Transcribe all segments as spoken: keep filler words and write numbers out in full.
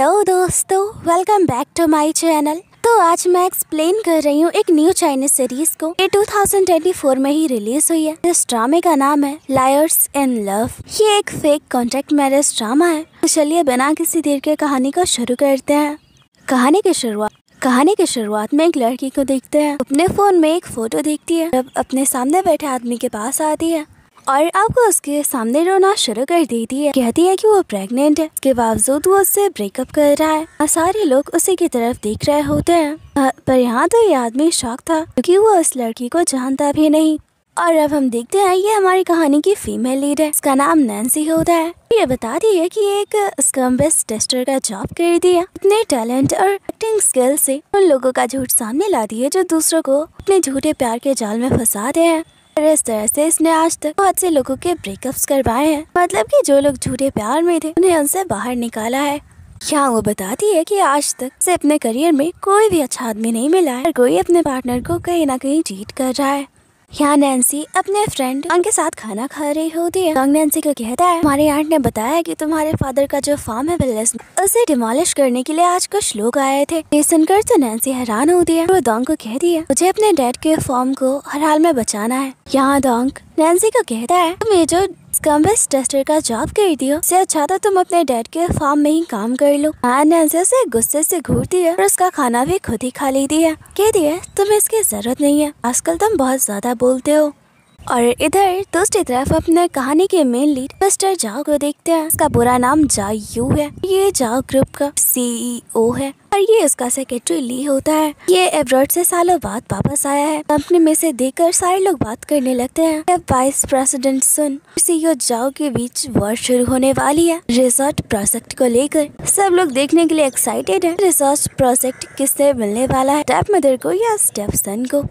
Hello दोस्तों, welcome back to my channel. तो आज मैं एक्सप्लेन कर रही हूँ एक न्यू चाइनीज सीरीज को। ये दो हज़ार चौबीस में ही रिलीज हुई है। इस ड्रामे का नाम है लायर्स इन लव। ये एक फेक कॉन्ट्रैक्ट मैरिज ड्रामा है। तो चलिए बिना किसी देर के कहानी को शुरू करते हैं। कहानी की शुरुआत कहानी की शुरुआत में एक लड़की को देखते हैं। अपने फोन में एक फोटो देखती है। जब अपने सामने बैठे आदमी के पास आती है और आपको उसके सामने रोना शुरू कर देती है। कहती है कि वो प्रेग्नेंट है। इसके बावजूद वो उससे ब्रेकअप कर रहा है और सारे लोग उसी की तरफ देख रहे होते हैं। पर यहाँ तो ये आदमी शॉक था क्योंकि वो उस लड़की को जानता भी नहीं। और अब हम देखते हैं ये हमारी कहानी की फीमेल लीड है। इसका नाम नैन्सी होता है। ये बताती है कि एक स्कम्बेस टेस्टर का जॉब कर दिया। अपने टैलेंट और एक्टिंग स्किल से उन लोगों का झूठ सामने लाती है जो दूसरों को अपने झूठे प्यार के जाल में फंसाते हैं। और इस तरह से इसने आज तक बहुत से लोगों के ब्रेकअप्स करवाए हैं। मतलब कि जो लोग झूठे प्यार में थे उन्हें उनसे बाहर निकाला है। यहाँ वो बताती है कि आज तक से अपने करियर में कोई भी अच्छा आदमी नहीं मिला है और कोई अपने पार्टनर को कहीं ना कहीं चीट कर रहा है। यहाँ नैन्सी अपने फ्रेंड उनके साथ खाना खा रही होती है। डॉग नैन्सी को कहता है, हमारे आंट ने बताया कि तुम्हारे फादर का जो फार्म है विलेज में, उसे डिमोलिश करने के लिए आज कुछ लोग आए थे। ये सुनकर तो नैन्सी हैरान होती है। वो डॉग को कहती है, मुझे अपने डैड के फार्म को हर हाल में बचाना है। यहाँ डॉग नैन्सी को कहता है, तुम ये जो स्कम्बेस टेस्टर का जॉब कर दियो, इससे अच्छा तो तुम अपने डैड के फार्म में ही काम कर लो। हाँ, नैन्सी उसे गुस्से से घूरती है और उसका खाना भी खुद ही खा लेती है। कहती है, तुम्हें इसकी जरूरत नहीं है, आजकल तुम बहुत ज्यादा बोलते हो। और इधर दूसरी तरफ अपने कहानी के मेन लीड मिस्टर जाओ को देखते हैं। इसका पूरा नाम जायू है। ये जाओ ग्रुप का सीईओ है और ये इसका सेक्रेटरी ली होता है। ये एब्रॉड से सालों बाद वापस आया है। कंपनी में से देखकर सारे लोग बात करने लगते हैं। जब वाइस प्रेसिडेंट सुन सीईओ जाओ के बीच वॉर शुरू होने वाली है रिसोर्ट प्रोजेक्ट को लेकर। सब लोग देखने के लिए एक्साइटेड है। रिसोर्ट प्रोजेक्ट किससे मिलने वाला है, स्टेप मदर को या स्टेप सन को।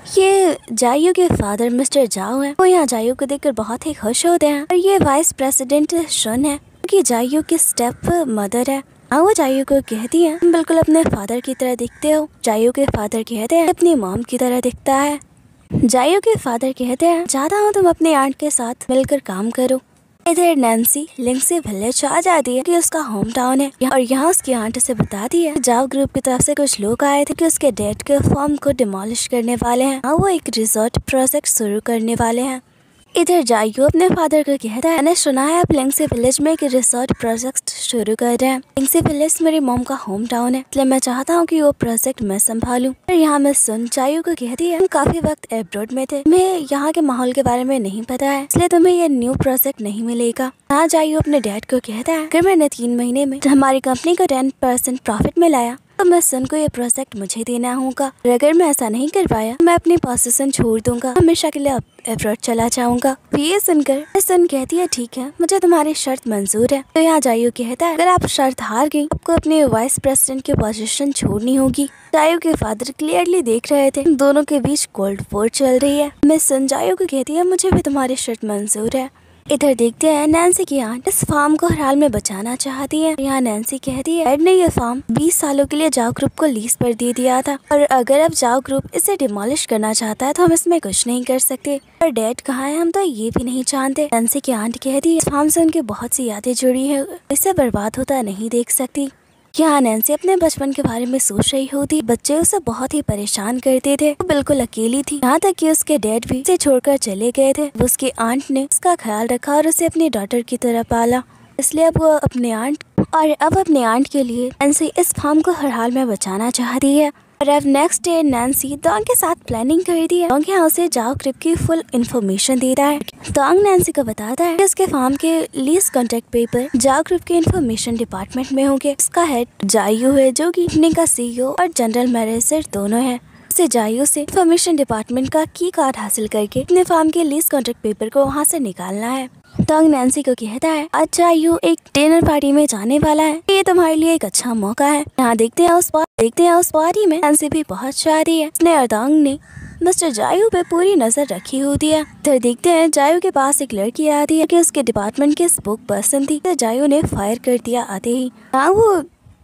ये जायू के फादर मिस्टर जाओ है। वो यहाँ जायू को देखकर बहुत ही खुश होते हैं। और ये वाइस प्रेसिडेंट शन है कि जायू की स्टेप मदर है। हाँ, वो जायू को कहती है, तुम बिल्कुल अपने फादर की तरह दिखते हो। जायू के फादर कहते हैं, अपनी मॉम की तरह दिखता है। जायू के फादर कहते हैं, चाहता हूँ तुम अपने आंट के साथ मिलकर काम करो। इधर नैन्सी लिंक्सी विलेज आ जाती है कि उसका होम टाउन है और यहाँ उसकी आंट से बताती है जाओ ग्रुप की तरफ से कुछ लोग आए थे कि उसके डैड के फार्म को डिमोलिश करने वाले हैं। हाँ, वो एक रिसोर्ट प्रोजेक्ट शुरू करने वाले हैं। इधर जायू अपने फादर को कहता है, मैंने सुना है आप लिंक्सी विलेज में एक रिसोर्ट प्रोजेक्ट शुरू कर रहे हैं। लिंक्सी विलेज मेरी मॉम का होम टाउन है, इसलिए मैं चाहता हूँ कि वो प्रोजेक्ट मैं संभालूं। और यहाँ मैं सुन जायू को कहती है, हम काफी वक्त एब्रॉड में थे, मैं यहाँ के माहौल के बारे में नहीं पता है, इसलिए तुम्हें ये न्यू प्रोजेक्ट नहीं मिलेगा। हाँ, जायू अपने डैड को कहता है, अगर मैंने तीन महीने में हमारी कंपनी को टेन परसेंट प्रॉफिट में लाया तो मैं सन को ये प्रोजेक्ट मुझे देना होगा। और अगर मैं ऐसा नहीं कर पाया मैं अपनी पोजीशन छोड़ दूंगा, हमेशा के लिए एब्रॉड चला जाऊंगा। ये सुनकर सन कहती है, ठीक है, मुझे तुम्हारी शर्त मंजूर है। तो यहाँ जायू कहता है, अगर आप शर्त हार गई आपको अपने वाइस प्रेसिडेंट की पोजीशन छोड़नी होगी। जायू के फादर क्लियरली देख रहे थे दोनों के बीच कोल्ड वॉर चल रही है। मैं सन जायू को कहती है, मुझे भी तुम्हारी शर्त मंजूर है। इधर देखते हैं नैन्सी की आंट इस फार्म को हर हाल में बचाना चाहती है। यहाँ नैन्सी कहती है, डैड ने ये फार्म बीस सालों के लिए जाओ ग्रुप को लीज पर दे दिया था और अगर अब जाओ ग्रुप इसे डिमोलिश करना चाहता है तो हम इसमें कुछ नहीं कर सकते। पर डैड कहाँ है हम तो ये भी नहीं जानते। नैन्सी की आंट कहती है, इस फार्म से उनकी बहुत सी यादें जुड़ी है, इसे बर्बाद होता नहीं देख सकती। यहाँ नैन्सी अपने बचपन के बारे में सोच रही होती। बच्चे उसे बहुत ही परेशान करते थे, वो बिल्कुल अकेली थी, यहाँ तक कि उसके डैड भी उसे छोड़कर चले गए थे। उसकी आंट ने उसका ख्याल रखा और उसे अपनी डॉटर की तरह पाला, इसलिए अब वो अपने आंट और अब अपने आंट के लिए नैन्सी इस फार्म को हर हाल में बचाना चाहती है। और अब नेक्स्ट डे नैन्सी डॉग के साथ प्लानिंग करती है। डॉग यहाँ उसे जाओ ग्रुप की फुल इन्फॉर्मेशन देता है। डॉग नैन्सी को बताता है कि उसके फार्म के लीज कॉन्ट्रैक्ट पेपर जाओ ग्रुप के इन्फॉर्मेशन डिपार्टमेंट में होंगे। इसका हेड जायू है जो कि कंपनी का सीईओ और जनरल मैनेजर दोनों है। उसे जायू से इन्फॉर्मेशन डिपार्टमेंट का की कार्ड हासिल करके अपने फार्म के लीज कॉन्ट्रैक्ट पेपर को वहाँ से निकालना है। डॉग नैन्सी को कहता है, आज जायू एक डिनर पार्टी में जाने वाला है, ये तुम्हारे लिए एक अच्छा मौका है। यहाँ देखते हैं उस देखते हैं उस पार्टी में नैन्सी भी पहुँच जाती है। उसने और डॉग ने मिस्टर जायू पे पूरी नजर रखी होती है। इधर देखते हैं जायू के पास एक लड़की आती है कि उसके डिपार्टमेंट के स्पोक पर्सन थी। तो जायू ने फायर कर दिया आते ही। हाँ, वो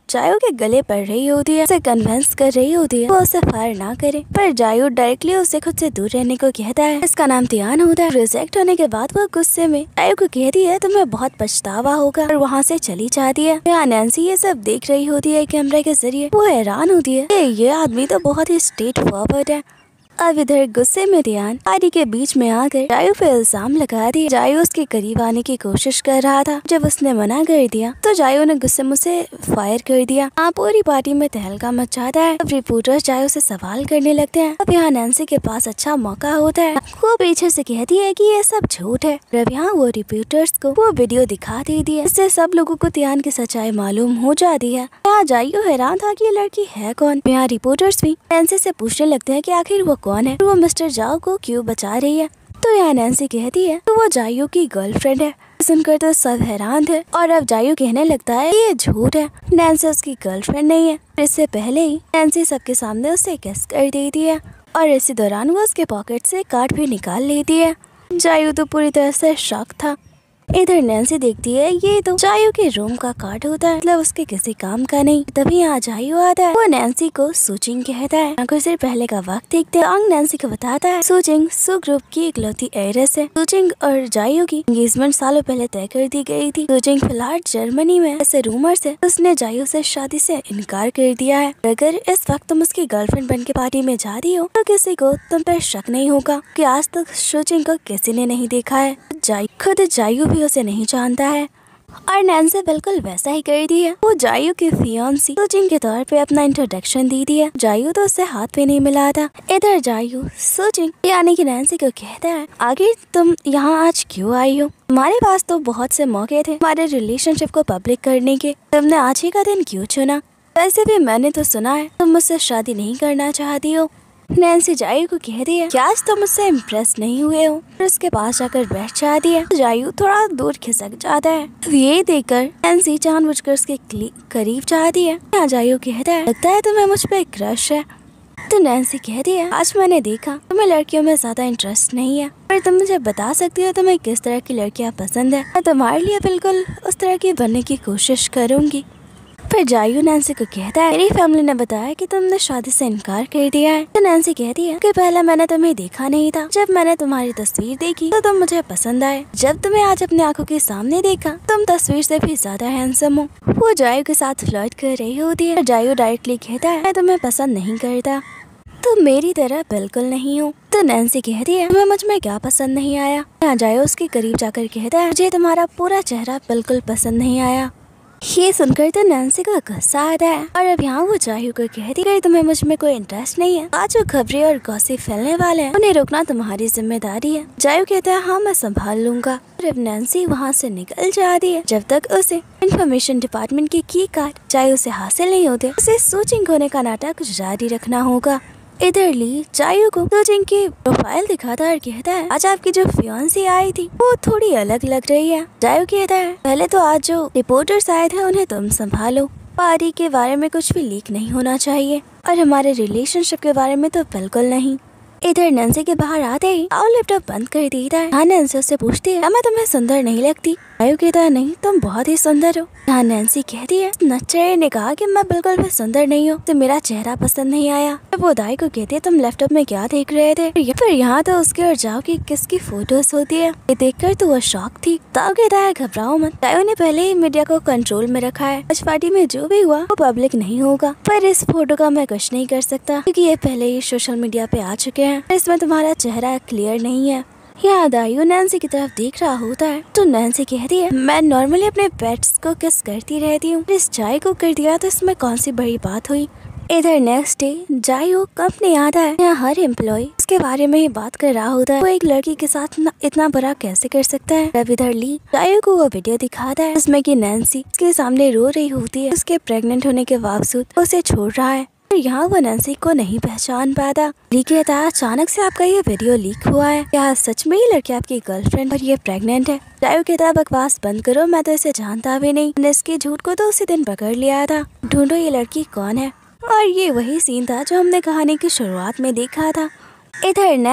जायू के गले पड़ रही होती है, उसे कन्विंस कर रही होती है वो उसे फायर ना करे, पर जायू डायरेक्टली उसे खुद से दूर रहने को कहता है। इसका नाम ध्यान होता है। रिजेक्ट होने के बाद वो गुस्से में जायू को कहती है तुम्हें बहुत पछतावा होगा और वहाँ से चली जाती है। यहाँ नैन्सी ये सब देख रही होती है कैमरे के जरिए। वो हैरान होती है कि ये आदमी तो बहुत ही स्ट्रेट फॉरवर्ड है। अब इधर गुस्से में ध्यान पार्टी के बीच में आकर जायू पे इल्जाम लगा दिया। जायू उसके करीब आने की कोशिश कर रहा था। जब उसने मना कर दिया तो जायू ने गुस्से में उसे फायर कर दिया। हाँ, पूरी पार्टी में तहलका मच जाता है। अब रिपोर्टर्स जायू से सवाल करने लगते हैं। अब यहाँ नैन्सी के पास अच्छा मौका होता है। वो पीछे से कहती है कि ये सब झूठ है। अब यहाँ वो रिपोर्टर्स को वो वीडियो दिखा देती है। इससे सब लोगों को ध्यान की सच्चाई मालूम हो जाती है। यहाँ जायू हैरान था कि ये लड़की है कौन। यहाँ रिपोर्टर्स भी नैन्सी से पूछने लगते हैं कि आखिर वो कौन है, वो मिस्टर जाओ को क्यों बचा रही है। तो यहाँ नैन्सी कहती है तो वो जायू की गर्लफ्रेंड है। सुनकर तो सब हैरान थे और अब जायू कहने लगता है ये झूठ है, नैन्सी उसकी गर्लफ्रेंड नहीं है। इससे पहले ही नैन्सी सबके सामने उसे किस कर देती है और इसी दौरान वो उसके पॉकेट से कार्ड भी निकाल लेती है। जायू तो पूरी तरह से शॉक था। इधर नैन्सी देखती है ये तो जायू के रूम का कार्ड होता है, मतलब उसके किसी काम का नहीं। तभी यहाँ जायू आता है। वो नैन्सी को सूचिंग कहता है। कुछ देर पहले का वक्त देखते हैं। नैन्सी को बताता है सूचिंग सु ग्रुप की इकलौती एरेस है। सूचिंग और जायू की एंगेजमेंट सालों पहले तय कर दी गई थी। सूचिंग फिलहाल जर्मनी में ऐसे रूमर्स है उसने जायू से शादी से इनकार कर दिया है। अगर इस वक्त तुम उसकी गर्लफ्रेंड बन के पार्टी में जा रही हो तो किसी को तुम पर शक नहीं होगा कि आज तक सूचिंग को किसी ने नहीं देखा है। जायू खुद जायू भी उसे नहीं जानता है और नैन्सी बिल्कुल वैसा ही कर दी है। वो जायू की फियांसी सूचिंग के तौर पे अपना इंट्रोडक्शन दी दी है। जायू तो उससे हाथ भी नहीं मिला था। इधर जायू सूचिंग यानी कि नैन्सी को कहता है आगे तुम यहाँ आज क्यों आई हो, हमारे पास तो बहुत से मौके थे हमारे रिलेशनशिप को पब्लिक करने के, तुमने आज ही का दिन क्यों चुना। वैसे भी मैंने तो सुना है तुम मुझसे शादी नहीं करना चाहती हो। नैन्सी जायू को कहती है क्या आज तुम मुझसे इम्प्रेस नहीं हुए हो और उसके पास जाकर बैठ जाती है। जायू थोड़ा दूर खिसक जाता है। ये देखकर नैन्सी जानबूझकर उसके करीब जाती है। यहाँ जायू कहता है लगता है तुम्हें मुझ पे क्रश है। तो नैन्सी कहती है आज मैंने देखा तुम्हें लड़कियों में ज्यादा इंटरेस्ट नहीं है, पर तुम मुझे बता सकती हो तुम्हें किस तरह की लड़कियाँ पसंद है, मैं तुम्हारे लिए बिल्कुल उस तरह की बनने की कोशिश करूंगी। फिर जायू नैन्सी को कहता है मेरी फैमिली ने बताया कि तुमने शादी से इनकार कर दिया है। तो नैन्सी कहती है कि पहले मैंने तुम्हें देखा नहीं था, जब मैंने तुम्हारी तस्वीर देखी तो तुम मुझे पसंद आए। जब तुम्हें आज अपनी आंखों के सामने देखा तुम तस्वीर से भी ज्यादा हैंडसम हो। वो जायू के साथ फ्लर्ट कर रही होती है। जायू डायरेक्टली कहता है मैं तुम्हें पसंद नहीं करता, तुम मेरी तरह बिल्कुल नहीं हो। तो नैन्सी कहती है तुम्हें मुझ में क्या पसंद नहीं आया। यहाँ जायू उसके करीब जाकर कहता है मुझे तुम्हारा पूरा चेहरा बिल्कुल पसंद नहीं आया। ये सुनकर तो नैन्सी को गुस्सा आता है और अब यहाँ वो जायू को कहती है तुम्हें मुझ में कोई इंटरेस्ट नहीं है। आज जो खबरें और गॉसिप फैलने वाले हैं उन्हें रोकना तुम्हारी जिम्मेदारी है। जायू कहता है हाँ मैं संभाल लूंगा। और अब नैन्सी वहाँ से निकल जाती है। जब तक उसे इंफॉर्मेशन डिपार्टमेंट की की कार्ड जायू से हासिल नहीं होते उसे सूचिंग होने का नाटक जारी रखना होगा। इधर ली जायू को सूचिंग की प्रोफाइल दिखाता है और कहता है आज आपकी जो फियांसी आई थी वो थोड़ी अलग लग रही है। जायू कहता है पहले तो आज जो रिपोर्टर्स आए थे उन्हें तुम संभालो, पारी के बारे में कुछ भी लीक नहीं होना चाहिए और हमारे रिलेशनशिप के बारे में तो बिल्कुल नहीं। इधर नैन्सी के बाहर आते ही आओ लैपटॉप बंद कर देता है। हाँ नैन्सी उससे पूछती है मैं तुम्हें सुंदर नहीं लगती। जायू कहता है नहीं तुम बहुत ही सुंदर हो। हाँ नैन्सी कहती है नच्चरे ने कहा कि मैं बिल्कुल भी सुंदर नहीं हूँ, तो मेरा चेहरा पसंद नहीं आया। वो दाई को कहती है तुम लैपटॉप में क्या देख रहे थे। फिर यहाँ तो उसके और जाओ की किसकी फोटोज होती है। ये देखकर तो वो शॉक थी। ताऊ कहता है घबराओ मत, जायू ने पहले ही मीडिया को कंट्रोल में रखा है। आज पार्टी में जो भी हुआ वो पब्लिक नहीं होगा, पर इस फोटो का मैं कुछ नहीं कर सकता क्योंकि ये पहले ही सोशल मीडिया पे आ चुके हैं। इसमें तुम्हारा चेहरा क्लियर नहीं है। यहाँ दायू नैन्सी की तरफ देख रहा होता है तो नैन्सी कहती है मैं नॉर्मली अपने पेट्स को किस करती रहती हूँ, इस जायू को कर दिया तो इसमें कौन सी बड़ी बात हुई। इधर नेक्स्ट डे जायू कंपनी आता है। यहाँ हर एम्प्लॉय उसके बारे में ही बात कर रहा होता है। वो एक लड़की के साथ इतना बुरा कैसे कर सकता है। अब इधर ली जायू को वो वीडियो दिखाता है जिसमें कि नैन्सी उसके सामने रो रही होती है। उसके प्रेग्नेंट होने के बावजूद उसे छोड़ रहा है। यहाँ वो नैन्सी को नहीं पहचान पाता। ली कहता है अचानक से आपका ये वीडियो लीक हुआ है, क्या सच में ये लड़की आपकी गर्लफ्रेंड और ये प्रेग्नेंट है। जायू कहता है बकवास बंद करो, मैं तो इसे जानता भी नहीं, मैंने इसके झूठ को तो उसी दिन पकड़ लिया था, ढूंढो ये लड़की कौन है। और ये वही सीन था जो हमने कहानी की शुरुआत में देखा था। इधर ने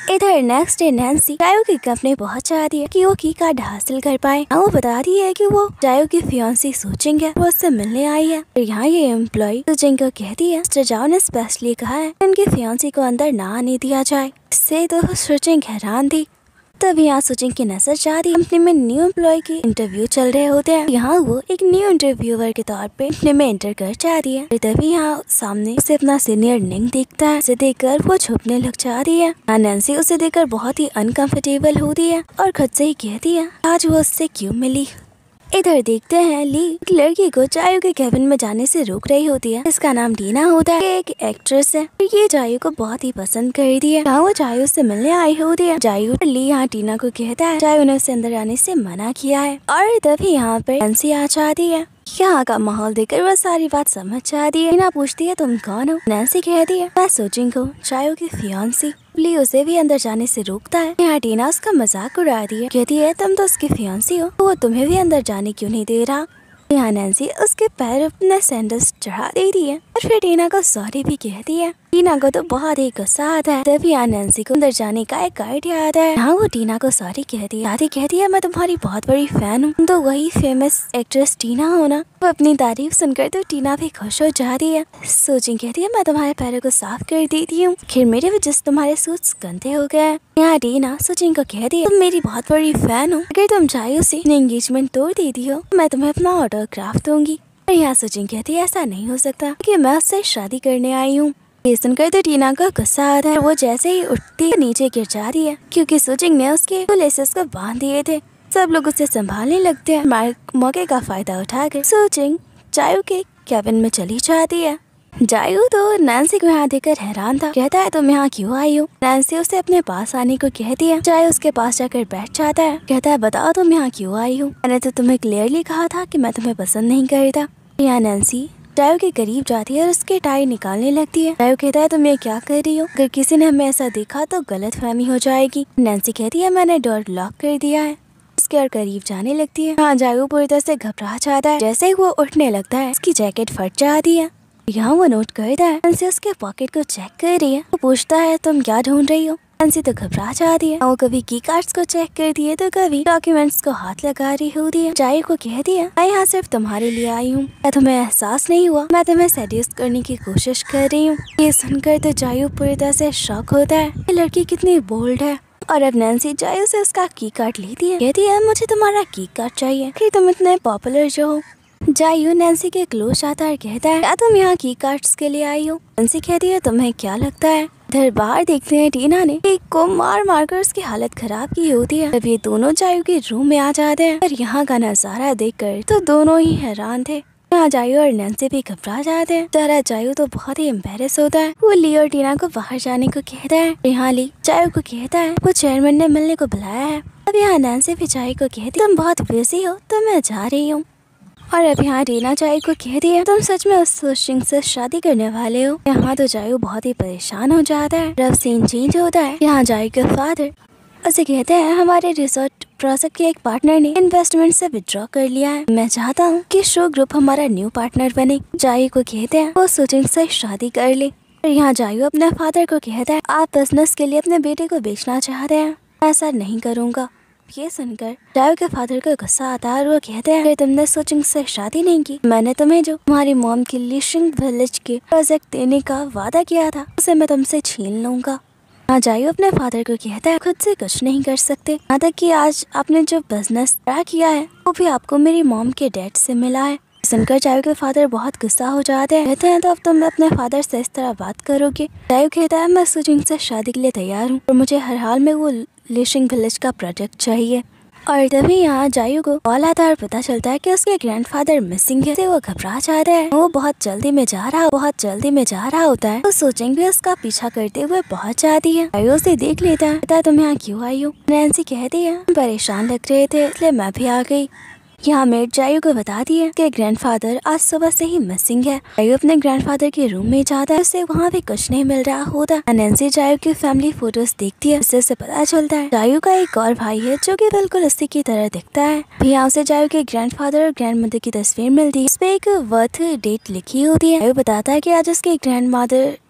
इधर नेक्स्ट डे नैन्सी जायू की कंपनी पहुंच जाती है कि वो की कार्ड हासिल कर पाए। वो बताती है कि वो जायू की फियांसी सोचिंग है, वो उससे मिलने आई है। और यहाँ ये एम्प्लॉय सुजिंग को कहती है मिस्टर जाओ ने स्पेशली कहा है उनकी फियांसी को अंदर ना आने दिया जाए। इससे तो सुजिंग हैरान थी। तभी यहाँ सुजिंग की नजर जाती है कंपनी में न्यू एम्प्लॉय के इंटरव्यू चल रहे होते हैं। यहाँ वो एक न्यू इंटरव्यूअर के तौर पे कंपनी में एंटर कर जाती है। तभी यहाँ सामने उसे अपना सीनियर निंग देखता है। उसे देखकर वो छुपने लग जाती है। यहाँ नैन्सी उसे देखकर बहुत ही अनकंफर्टेबल होती है और खुद से ही कहती है आज वो उससे क्यों मिली। इधर देखते हैं ली एक लड़की को जायू के केबिन में जाने से रोक रही होती है। इसका नाम टीना होता है, एक एक्ट्रेस है। ये जायू को बहुत ही पसंद करती है। यहाँ वो जायू से मिलने आई होती है। जायू ली यहाँ टीना को कहता है जायू ने उसे अंदर आने से मना किया है। और तभी यहाँ पर नैन्सी आ जाती है। यहाँ का माहौल देखकर वह सारी बात समझ जाती है। टीना पूछती है तुम कौन हो। नैन्सी कहती है मैं सुजिंग हूँ, जायू की फियांसी। ली उसे भी अंदर जाने से रोकता है। यहाँ टीना उसका मजाक उड़ाती है, कहती है तुम तो उसकी फियांसी हो, वो तुम्हें भी अंदर जाने क्यों नहीं दे रहा। यहाँ नैन्सी उसके पैर अपने सैंडल्स चढ़ा देती है और फिर टीना को सॉरी भी कहती है। टीना को तो बहुत ही गुस्सा आता है। तभी यहाँ नैन्सी को अंदर जाने का एक आइडिया आता है। यहाँ वो टीना को सॉरी कहती है। दादी कहती है मैं तुम्हारी बहुत बड़ी फैन हूँ, तो वही फेमस एक्ट्रेस टीना हो ना। वो अपनी तारीफ सुनकर तो टीना भी खुश हो जाती है। सोचिंग कहती है मैं तुम्हारे पैरों को साफ कर देती हूँ, फिर मेरे वजह से तुम्हारे सूट्स गंदे हो गए। यहाँ टीना सोचिंग को कहती है तुम मेरी बहुत बड़ी फैन हो, अगर तुम जायू से एंगेजमेंट तोड़ देती हो मैं तुम्हें अपना ऑटोग्राफ दूंगी। और यहाँ सोचिंग कहती है ऐसा नहीं हो सकता कि मैं उससे शादी करने आई हूँ। ये सुनकर तो टीना का गुस्सा आता है। वो जैसे ही उठती है नीचे गिर जाती है क्योंकि सुजिंग ने उसके लेसेस को बांध दिए थे। सब लोग उसे संभालने लगते हैं। मौके का फायदा उठाकर सुजिंग जायू के केबिन में चली जाती है। जायू तो नैन्सी को यहाँ देखकर हैरान था, कहता है तुम यहाँ क्यों आई हो। नैन्सी उसे अपने पास आने को कहती है। जायू उसके पास जाकर बैठ जाता है, कहता है बताओ तुम यहाँ क्यों आई हो, मैंने तो तुम्हें क्लियरली कहा था कि मैं तुम्हें पसंद नहीं करता। यहाँ नैन्सी जायू के करीब जाती है और उसके टाई निकालने लगती है। जायू कहता है तुम ये क्या कर रही हो, अगर किसी ने हमें ऐसा देखा तो गलत फहमी हो जाएगी। नैन्सी कहती है मैंने डोर लॉक कर दिया है। उसके और करीब जाने लगती है। हाँ जायू पूरी तरह से घबरा जाता है। जैसे ही वो उठने लगता है उसकी जैकेट फट जाती है। यहाँ वो नोट करता है नैन्सी उसके पॉकेट को चेक कर रही है। वो पूछता है तुम क्या ढूंढ रही हो। नैन्सी तो घबरा जाती है। वो कभी की कार्ड्स को चेक करती है तो कभी डॉक्यूमेंट्स को हाथ लगा रही होती है। जायू को कहती है मैं यहाँ सिर्फ तुम्हारे लिए आई हूँ, क्या तुम्हें एहसास नहीं हुआ मैं तुम्हें सेड्यूस करने की कोशिश कर रही हूँ। ये सुनकर तो जायू पूरी तरह से शॉक होता है, ये लड़की कितनी बोल्ड है। और अब नैन्सी जायू से उसका की कार्ड लेती है, कहती है मुझे तुम्हारा की कार्ड चाहिए कि तुम इतने पॉपुलर जो हो। जायू नैन्सी के क्लोज आता है, कहता है क्या तुम यहाँ की कार्ड्स के लिए आई हो। नैन्सी कहती है तुम्हें क्या लगता है। इधर बाहर देखते हैं टीना ने एक को मार मारकर उसकी हालत खराब की होती है। तब ये दोनों जायू के रूम में आ जाते हैं और यहाँ का नजारा देखकर तो दोनों ही हैरान थे। यहाँ जायू और नैन्सी भी घबरा जाते हैं। तरह जायू तो बहुत ही एम्बेरस होता है। वो ली और टीना को बाहर जाने को कहता है। यहाँ ली जायू को कहता है वो चेयरमैन ने मिलने को बुलाया है। अब यहाँ नैन्सी भी जायू को कहती तुम बहुत बिजी हो तो मैं जा रही हूँ। और अब यहाँ टीना जायू को कहती है तुम सच में उस सुजिंग से शादी करने वाले हो। यहाँ तो जायू बहुत ही परेशान हो जाता है। अब सीन चेंज होता है। यहाँ जायू के फादर उसे कहते हैं हमारे रिसोर्ट प्रोजेक्ट के एक पार्टनर ने इन्वेस्टमेंट से विड्रॉ कर लिया है, मैं चाहता हूँ कि शो ग्रुप हमारा न्यू पार्टनर बने। जायू को कहते हैं वो सुजिंग से शादी कर ले। और यहाँ जायू अपने फादर को कहता है आप बिजनेस के लिए अपने बेटे को बेचना चाहते हैं, ऐसा नहीं करूँगा। ये सुनकर जायू के फादर को गुस्सा आता है और वो कहते हैं अगर तुमने सुजिंग से शादी नहीं की, मैंने तुम्हें जो तुम्हारी मॉम के लिशिंग विलेज के प्रोजेक्ट देने का वादा किया था उसे मैं तुमसे छीन लूंगा। हाँ जायू अपने फादर को कहता है खुद से कुछ नहीं कर सकते, यहाँ तक कि आज आपने जो बिजनेस ट्राई किया है वो भी आपको मेरी मॉम के डैड से मिला है। सुनकर जायू के फादर बहुत गुस्सा हो जाते हैं, कहते हैं तो अब तुम अपने फादर से इस तरह बात करोगे। जायू कहता है मैं सुजिंग से शादी के लिए तैयार हूँ और मुझे हर हाल में वो लिशिंग विलेज का प्रोजेक्ट चाहिए। और तभी यहाँ जायू को कॉल आता है और पता चलता है कि उसके ग्रैंडफादर मिसिंग है। वो घबरा जाता है। वो बहुत जल्दी में जा रहा बहुत जल्दी में जा रहा होता है तो सुजिंग भी उसका पीछा करते हुए पहुंच जाती है। जायू उसे देख लेता है, कहता है तुम यहाँ क्यों आई हो। नैन्सी कहती है परेशान लग रहे थे इसलिए मैं भी आ गई। यहाँ मेड जायू को बताती है कि ग्रैंडफादर आज सुबह से ही मिसिंग है। जायू अपने ग्रैंडफादर के रूम में जाता है, उसे वहाँ भी कुछ नहीं मिल रहा होता। नैन्सी जायू की फैमिली फोटोज देखती है, उससे उसे पता चलता है जायू का एक और भाई है जो कि बिल्कुल उसी की तरह दिखता है। यहाँ उसे जायू के ग्रैंडफादर और ग्रैंड मदर की तस्वीर मिलती है, उस पे एक बर्थ डेट लिखी होती है। जायू बताता है कि आज उसके ग्रैंड मदर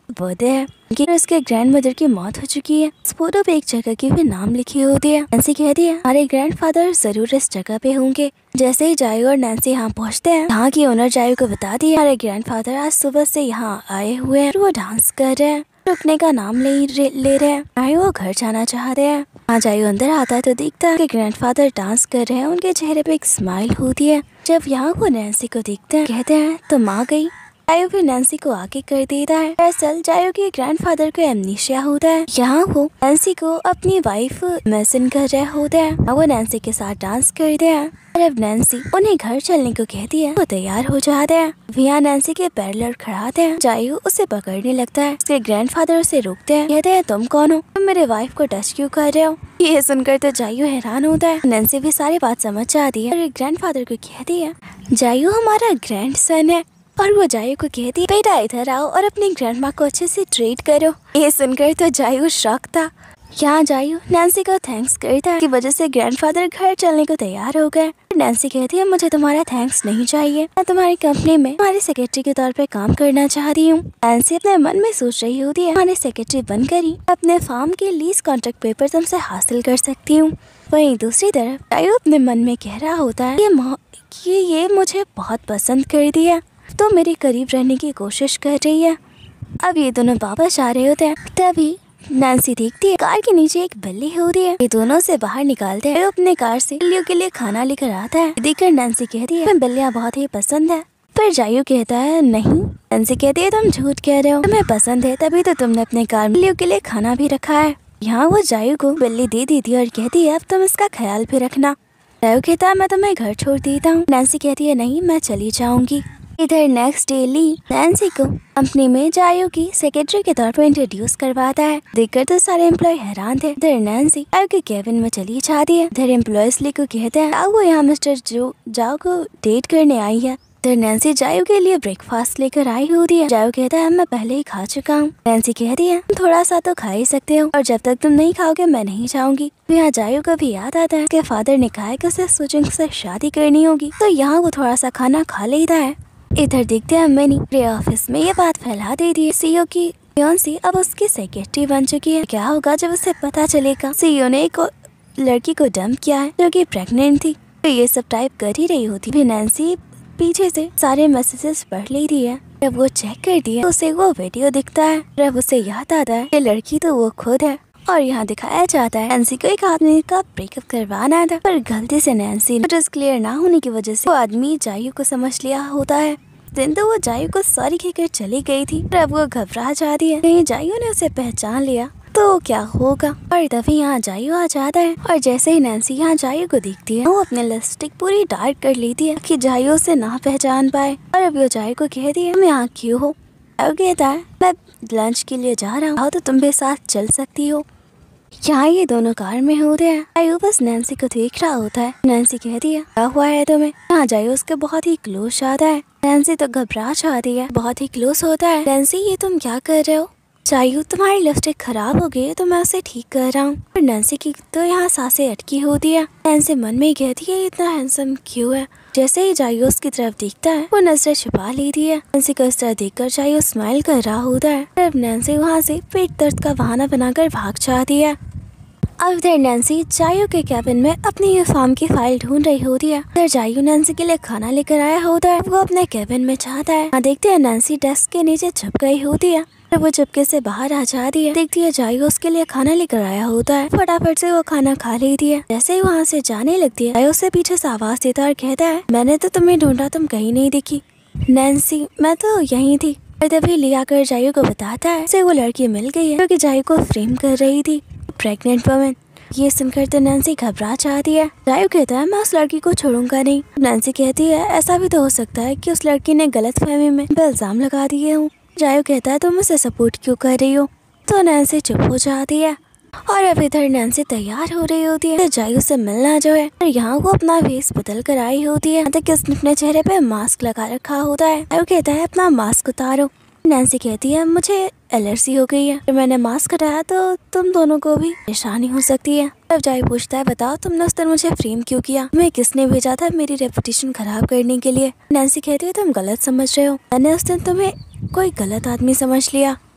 बर्थडे है कि उसके ग्रैंड मदर की मौत हो चुकी है। इस फोटो पे एक जगह की भी नाम लिखी होती है। नैन्सी कहती है हमारे ग्रैंडफादर जरूर इस जगह पे होंगे। जैसे ही जायू और नैन्सी यहाँ पहुँचते हैं, यहाँ की ओनर जायू को बता दी हमारे ग्रैंडफादर आज सुबह से यहाँ आए हुए हैं। वो डांस कर रहे हैं, रुकने का नाम ले ले रहे हैं। जायू वो घर जाना चाह रहे हैं। हाँ, जायू अंदर आता है तो दिखता है कि ग्रैंडफादर डांस कर रहे हैं। उनके चेहरे पे एक स्माइल होती है। जब यहाँ वो नैन्सी को देखते हैं, कहते हैं तुम आ गई। जायू भी नैन्सी को आगे कर देता है। दरअसल जायू के ग्रैंडफादर को एमनीशिया होता है। यहाँ वो नैन्सी को अपनी वाइफ मैसन कर रहे होते हैं। वो नैन्सी के साथ डांस करते हैं और अब नैन्सी उन्हें घर चलने को कहती है। वो तैयार हो जाते हैं। यहाँ नैन्सी के पैर लड़खड़ाते हैं। जायू उसे पकड़ने लगता है। उसके ग्रैंडफादर उसे रोकते हैं, कहते हैं तुम कौन हो, तुम मेरे वाइफ को टच क्यों कर रहे हो। ये सुनकर तो जायू हैरान होता है। नैन्सी भी सारी बात समझ जाती है और ग्रैंडफादर को कहती है जायू हमारा ग्रैंड सन है। और वो जायू को कहती है बेटा इधर आओ और अपनी ग्रैंडमा को अच्छे से ट्रीट करो। ये सुनकर तो जायू शॉक था। यहाँ जायू नैन्सी को थैंक्स करता है कि वजह से ग्रैंडफादर घर चलने को तैयार हो गए। नैन्सी कहती है मुझे तुम्हारा थैंक्स नहीं चाहिए, मैं तुम्हारी कंपनी में तुम्हारी सेक्रेटरी के तौर पे काम करना चाह रही हूँ। नैन्सी अपने मन में सोच रही होती है हमारे सेक्रेटरी बनकर ही अपने फार्म के लीज कॉन्ट्रैक्ट पेपर तुमसे हासिल कर सकती हूँ। वहीं दूसरी तरफ जायू अपने मन में कह रहा होता है कि ये मुझे बहुत पसंद कर दिया, तो मेरे करीब रहने की कोशिश कर रही है। अब ये दोनों वापस आ रहे होते हैं। तभी नैन्सी देखती है कार के नीचे एक बिल्ली हो रही है। ये दोनों से बाहर निकालते हैं। वो अपने कार से बिल्लियों के लिए खाना लेकर आता है। देखकर नैन्सी कहती है बिल्लियाँ बहुत ही पसंद है। पर जायू कहता है नहीं। नैन्सी कहती है तुम झूठ कह रहे हो, तुम्हें पसंद है तभी तो तुमने अपने कार में बिल्लियों के लिए खाना भी रखा है। यहाँ वो जायू को बिल्ली दे देती है और कहती है अब तुम इसका ख्याल भी रखना। जायू कहता है मैं तुम्हें घर छोड़ देता हूँ। नैन्सी कहती है नहीं, मैं चली जाऊंगी। इधर नेक्स्ट डे ली नैन्सी को कंपनी में जायू की सेक्रेटरी के तौर पर इंट्रोड्यूस करवाता है। देखकर तो सारे एम्प्लॉय हैरान थे। इधर नैन्सी जायू के केबिन में चली जाती है। इधर एम्प्लॉयज ली को कहते हैं वो यहाँ मिस्टर जो जाओ को डेट करने आई है। इधर नैन्सी जायू के लिए ब्रेकफास्ट लेकर आई होती है। जायू कहता है मैं पहले ही खा चुका हूँ। नैन्सी कहती है थोड़ा सा तो खा ही सकते हो और जब तक तुम नहीं खाओगे मैं नहीं जाऊंगी। यहाँ जायू को भी याद आता है कि फादर ने कहा है कि उसे सुजुंग से शादी करनी होगी, तो यहाँ वो थोड़ा सा खाना खा लेता है। इधर देखते हैं मैंने अपने ऑफिस में ये बात फैला देती है। सीईओ की फियांसी अब उसकी सेक्रेटरी बन चुकी है। क्या होगा जब उसे पता चलेगा सीईओ ने एक लड़की को डंप किया है जो कि प्रेग्नेंट थी। तो ये सब टाइप कर ही रही होती भी नैन्सी पीछे से सारे मैसेजेस पढ़ लेती है। जब वो चेक करती है तो उसे वो वीडियो दिखता है। जब उसे याद आता है कि लड़की तो वो खुद है और यहाँ दिखाया जाता है नैन्सी को एक आदमी का ब्रेकअप करवाना था, पर गलती से नैन्सी ने क्लियर ना होने की वजह से वो आदमी जायू को समझ लिया होता है। दिन तो वो जायू को सॉरी कहकर चली गई थी, पर अब वो घबरा जाती है कहीं जायू ने उसे पहचान लिया तो क्या होगा। और तभी यहाँ जायू आ जाता है और जैसे ही नैन्सी यहाँ जायू को देखती है वो अपने लिपस्टिक पूरी डार्क कर लेती है कि जायू उसे ना पहचान पाए। और अब वो जायू को कहती है तुम यहाँ क्यों हो। जायू कहता है मैं लंच के लिए जा रहा हूँ तो तुम भी साथ चल सकती हो। यहाँ ये दोनों कार में होते हैं। जायू बस नैन्सी को देख रहा होता है। नैन्सी कहती है क्या हुआ है तुम्हें। यहाँ जायू उसके बहुत ही क्लोज आता है। नैन्सी तो घबरा जाती है, बहुत ही क्लोज होता है। नैन्सी ये तुम क्या कर रहे हो। जायू तुम्हारी लिपस्टिक खराब हो गई है तो मैं उसे ठीक कर रहा हूँ। और नैन्सी की तो यहाँ सांसें अटकी होती है। नैन्सी मन में ही कहती है इतना हैंडसम क्यों है। जैसे ही जायू उसकी तरफ देखता है वो नजरें छुपा लेती है। नैन्सी को इस तरह देखकर जायू स्माइल कर रहा होता है। अब नैन्सी वहाँ से पेट दर्द का बहाना बनाकर भाग जाती है। अब इधर नैन्सी जायू के कैबिन में अपनी फार्म की फाइल ढूंढ रही होती है। इधर जायू नैन्सी के लिए खाना लेकर आया होता है। वो अपने कैबिन में जाता है। यहाँ देखते हैं नैन्सी डेस्क के नीचे छुप गई होती है। वो चुपके से बाहर आ जाती है। देखती है जायू उसके लिए खाना लेकर आया होता है। फटाफट से वो खाना खा लेती है। जैसे ही वहाँ से जाने लगती है जायू उससे पीछे से आवाज देता है और कहता है मैंने तो तुम्हें ढूंढा, तुम कहीं नहीं दिखी। नैन्सी मैं तो यहीं थी। तभी ले आकर जायू को बताता है उसे वो लड़की मिल गई है जो कि जायू को फ्रेम कर रही थी, प्रेग्नेंट वुमन। ये सुनकर तो नैन्सी घबरा जाती है। जायू कहता है मैं उस लड़की को छोड़ूंगा नहीं। नैन्सी कहती है ऐसा भी तो हो सकता है कि उस लड़की ने गलत फहमी में इल्जाम लगा दिए हूँ। जायू कहता है तुम उसे सपोर्ट क्यों कर रही हो। तो नैन्सी चुप हो जाती है। और अब इधर नैन्सी तैयार हो रही होती है तो जायू से मिलना जो है। और यहाँ वो अपना फेस बदल कर आई होती है तक उसने अपने चेहरे पे मास्क लगा रखा होता है। जायू कहता है अपना मास्क उतारो। नैन्सी कहती है मुझे एलर्जी हो गई है, तो मैंने मास्क हटाया तो तुम दोनों को भी परेशानी हो सकती है। अब जायू पूछता है बताओ तुमने उस दिन मुझे फ्रेम क्यों किया, मैं किसने भेजा था मेरी रेपुटेशन खराब करने के लिए। नैन्सी कहती है तुम गलत समझ रहे हो, मैंने उस दिन तुम्हें कोई गलत आदमी समझ लिया।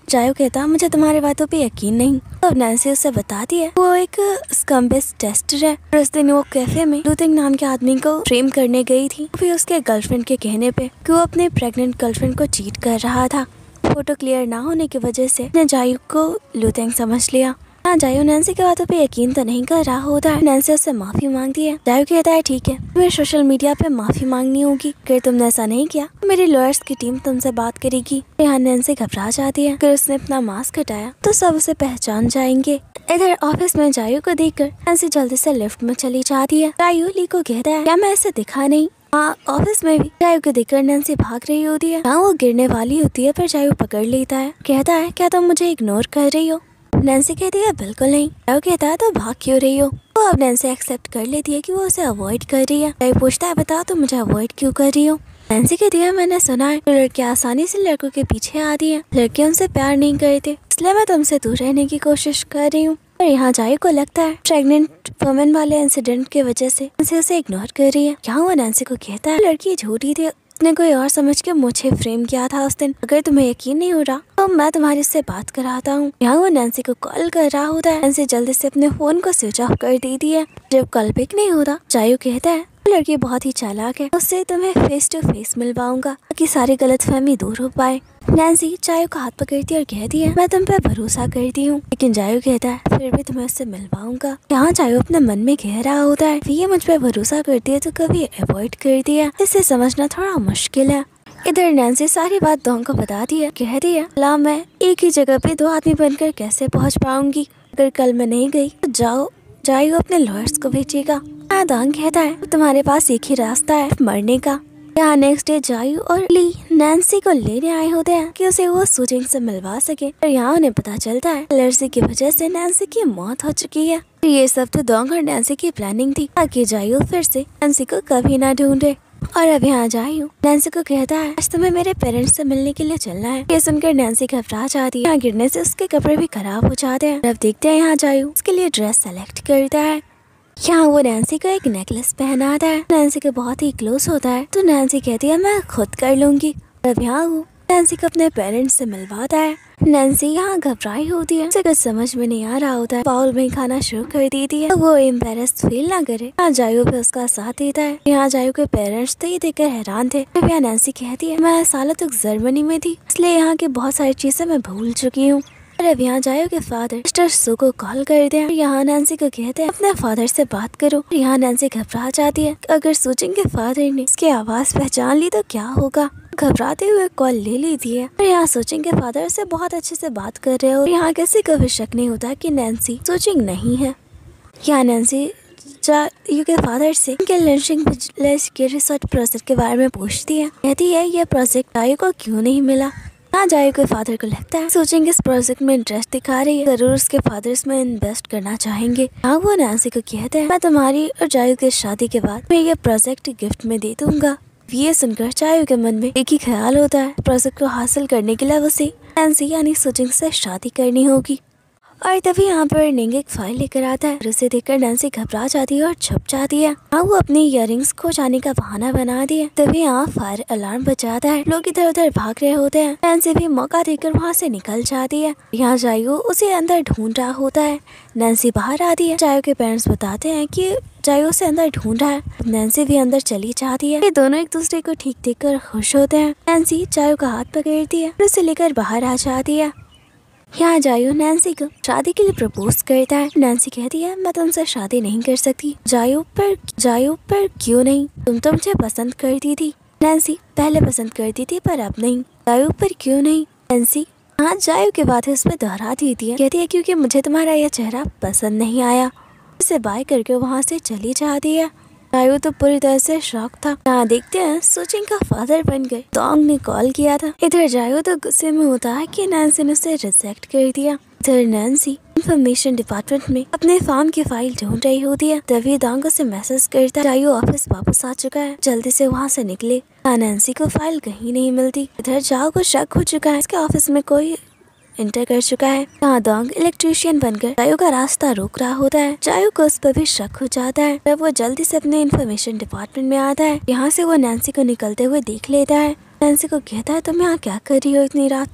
जायो कहता मुझे तुम्हारी बातों पे यकीन नहीं। तो नैन्सी उसे बताती है वो एक स्कम्बेस टेस्टर है और उस दिन वो कैफे में लुथिंग नाम के आदमी को फ्रेम करने गई थी, फिर उसके गर्लफ्रेंड के कहने पे कि वो अपने प्रेग्नेंट गर्लफ्रेंड को चीट कर रहा था। फोटो क्लियर ना होने की वजह से ने जायो को लुथिंग समझ लिया। हाँ, जायो नैन्सी की बातों पे यकीन तो नहीं कर रहा होता है। नैन्सी उससे माफी मांगती है। जायो कहता है ठीक है, तुम्हें सोशल मीडिया पे माफी मांगनी होगी, अगर तुमने ऐसा नहीं किया मेरी लॉयर्स की टीम तुमसे बात करेगी। यहाँ नैन्सी घबरा जाती है, अगर उसने अपना मास्क हटाया तो सब उसे पहचान जाएंगे। इधर ऑफिस में जायो को देखकर नैन्सी जल्दी से लिफ्ट में चली जाती है। जायो ली को कहता है क्या मैं ऐसे दिखा नहीं। हाँ, ऑफिस में भी जायो को देखकर नैन्सी भाग रही होती है। हाँ, वो गिरने वाली होती है पर जायो पकड़ लेता है, कहता है क्या तुम मुझे इग्नोर कर रही हो। नैन्सी कहती है बिल्कुल नहीं। जायो कहता है तो भाग क्यों रही हो। तो अब नैन्सी एक्सेप्ट कर लेती है कि वो उसे अवॉइड कर रही है। जायो पूछता है बता तो मुझे अवॉइड क्यों कर रही हो। नैन्सी कहती है मैंने सुना है लड़कियां आसानी से लड़कों के पीछे आती हैं, लड़के उनसे प्यार नहीं करते, इसलिए मैं तुमसे दूर रहने की कोशिश कर रही हूँ। और यहाँ जायो को लगता है प्रेग्नेंट वुमेन वाले इंसिडेंट की वजह से नैन्सी उसे इग्नोर कर रही है। क्या वो नैन्सी को कहता है लड़की झूठी थी, उसने कोई और समझ के मुझे फ्रेम किया था उस दिन, अगर तुम्हें यकीन नहीं हो रहा तो मैं तुम्हारे से बात कराता हूँ। यहाँ वो नैन्सी को कॉल कर रहा होता है। नैन्सी जल्दी से अपने फोन को स्विच ऑफ कर देती है। जब कॉल पिक नहीं होता जायो कहता है लड़की बहुत ही चालाक है, उससे तुम्हें फेस टू फेस मिलवाऊंगा ताकि सारी गलतफहमी दूर हो पाए। नैन्सी जायो का हाथ पकड़ती है और कहती है मैं तुम पे भरोसा करती हूँ, लेकिन जायो कहता है फिर भी तुम्हें उससे मिलवाऊंगा। यहाँ जायो अपने मन में कह रहा होता है ये मुझ पे भरोसा करती है तो कभी अवॉइड करती है, इसे समझना थोड़ा मुश्किल है। इधर नैन्सी सारी बात डॉन को बताती है, कहती है ला मैं एक ही जगह पे दो आदमी बनकर कैसे पहुँच पाऊंगी, अगर कल मैं नहीं गई तो जाओ जायो अपने लॉयर्स को भेजेगा। डॉन कहता है तुम्हारे पास एक ही रास्ता है मरने का। यहाँ नेक्स्ट डे जायो और ली नैन्सी को लेने आए होते हैं कि उसे वो सुजिंग से मिलवा सके, और यहाँ उन्हें पता चलता है एलर्जी की वजह से नैन्सी की मौत हो चुकी है। ये सब तो डॉन और नैन्सी की प्लानिंग थी ताकि जायो फिर से नैन्सी को कभी ना ढूंढे। और अब यहाँ जायो नैन्सी को कहता है आज तुम्हें मेरे पेरेंट्स से मिलने के लिए चलना है। ये सुनकर नैन्सी घबरा जाती है। यहाँ गिरने से उसके कपड़े भी खराब हो जाते हैं। अब देखते हैं यहाँ जायो उसके लिए ड्रेस सेलेक्ट करता है। यहाँ वो नैन्सी को एक नेकलेस पहनाता है। नैन्सी के बहुत ही क्लोज होता है तो नैन्सी कहती है मैं खुद कर लूंगी। अब यहाँ वो नैन्सी को अपने पेरेंट्स से मिलवाता है। नैन्सी यहाँ घबराई होती है, उसे कुछ समझ में नहीं आ रहा होता है, बाउल में खाना शुरू कर देती है तो वो एम्बेरस फील ना करे। यहाँ जायो भी उसका साथ देता है। यहाँ जायो के पेरेंट्स तो ये देखकर हैरान थे। फिर यहाँ नैन्सी कहती है मैं सालों तक जर्मनी में थी इसलिए यहाँ की बहुत सारी चीजें मैं भूल चुकी हूँ। और अब यहाँ जायो के फादर मिस्टर सू को कॉल करते हैं। यहाँ नैन्सी को कहते हैं अपने फादर से बात करो। यहाँ नैन्सी घबरा जाती है अगर सुजिंग के फादर ने इसकी आवाज पहचान ली तो क्या होगा। घबराते हुए कॉल ले लेती है और यहाँ सुजिंग के फादर से बहुत अच्छे से बात कर रहे हो। यहाँ किसी को भी शक नहीं होता कि नैन्सी सुजिंग नहीं है। यहाँ नैन्सी जायो के फादर से उनके लंचिंग के रिसर्च प्रोजेक्ट के बारे में पूछती है। कहती है ये प्रोजेक्ट जायो को क्यों नहीं मिला। हाँ, जायो के फादर को लगता है सोचेंगे इस प्रोजेक्ट में इंटरेस्ट दिखा रही है, जरूर उसके फादर इसमें इन्वेस्ट करना चाहेंगे। हाँ, वो नैन्सी को कहते हैं मैं तुम्हारी और जायो की शादी के बाद मैं ये प्रोजेक्ट गिफ्ट में दे दूंगा। ये सुनकर जायो के मन में एक ही ख्याल होता है प्रोजेक्ट को हासिल करने के लिए उसे नैन्सी यानी सोचिंग से शादी करनी होगी। और तभी यहाँ पर निंग एक फाइल लेकर आता है। उसे देखकर नैन्सी घबरा जाती है और छुप जाती है। हाँ, वो अपनी इयररिंग्स खो जाने का बहाना बना दिया। तभी यहाँ फायर अलार्म बजाता है। लोग इधर उधर भाग रहे होते हैं। नैन्सी भी मौका देकर वहाँ से निकल जाती है। यहाँ जायो उसे अंदर ढूंढ रहा होता है। नैन्सी बाहर आती है। जायो के पेरेंट्स बताते हैं कि जायो उसे अंदर ढूंढ रहा है। नैन्सी भी अंदर चली जाती है। ये दोनों एक दूसरे को ठीक देख कर खुश होते हैं। नैन्सी जायो का हाथ पकड़ती है और उसे लेकर बाहर आ जाती है। यहाँ जायो नैन्सी को शादी के लिए प्रपोज करता है। नैन्सी कहती है मैं तुमसे शादी नहीं कर सकती। जायो पर जायो पर क्यों नहीं, तुम तो मुझे पसंद करती थी। नैन्सी पहले पसंद करती थी पर अब नहीं। जायो पर क्यों नहीं। नैन्सी हाँ, जायो के बात उस पर दोहरा देती है। कहती है क्योंकि मुझे तुम्हारा यह चेहरा पसंद नहीं आया। उसे बाय करके वहाँ से चली जाती है। जायो तो पूरी तरह से शॉक था। यहाँ देखते हैं सुजिंग का फादर बन गए। डॉन्ग ने कॉल किया था। इधर जायो तो गुस्से में होता है कि नैन्सी ने उसे रिजेक्ट कर दिया। इधर नैन्सी इंफॉर्मेशन डिपार्टमेंट में अपने फार्म की फाइल ढूंढ रही होती है। तभी डॉन्ग उसे मैसेज करता है जायो ऑफिस वापस आ चुका है, जल्दी से वहाँ से निकले। नैन्सी को फाइल कहीं नहीं मिलती। इधर जायो को शक हो चुका है इसके ऑफिस में कोई इंटर कर चुका है। यहाँ डॉन्ग इलेक्ट्रिशियन बनकर जायो का रास्ता रोक रहा होता है। जायो को उस पर भी शक हो जाता है। तब वो जल्दी से अपने इंफॉर्मेशन डिपार्टमेंट में आता है। यहाँ से वो नैन्सी को निकलते हुए देख लेता है। नैन्सी को कहता है तुम यहाँ क्या कर रही हो इतनी रात को।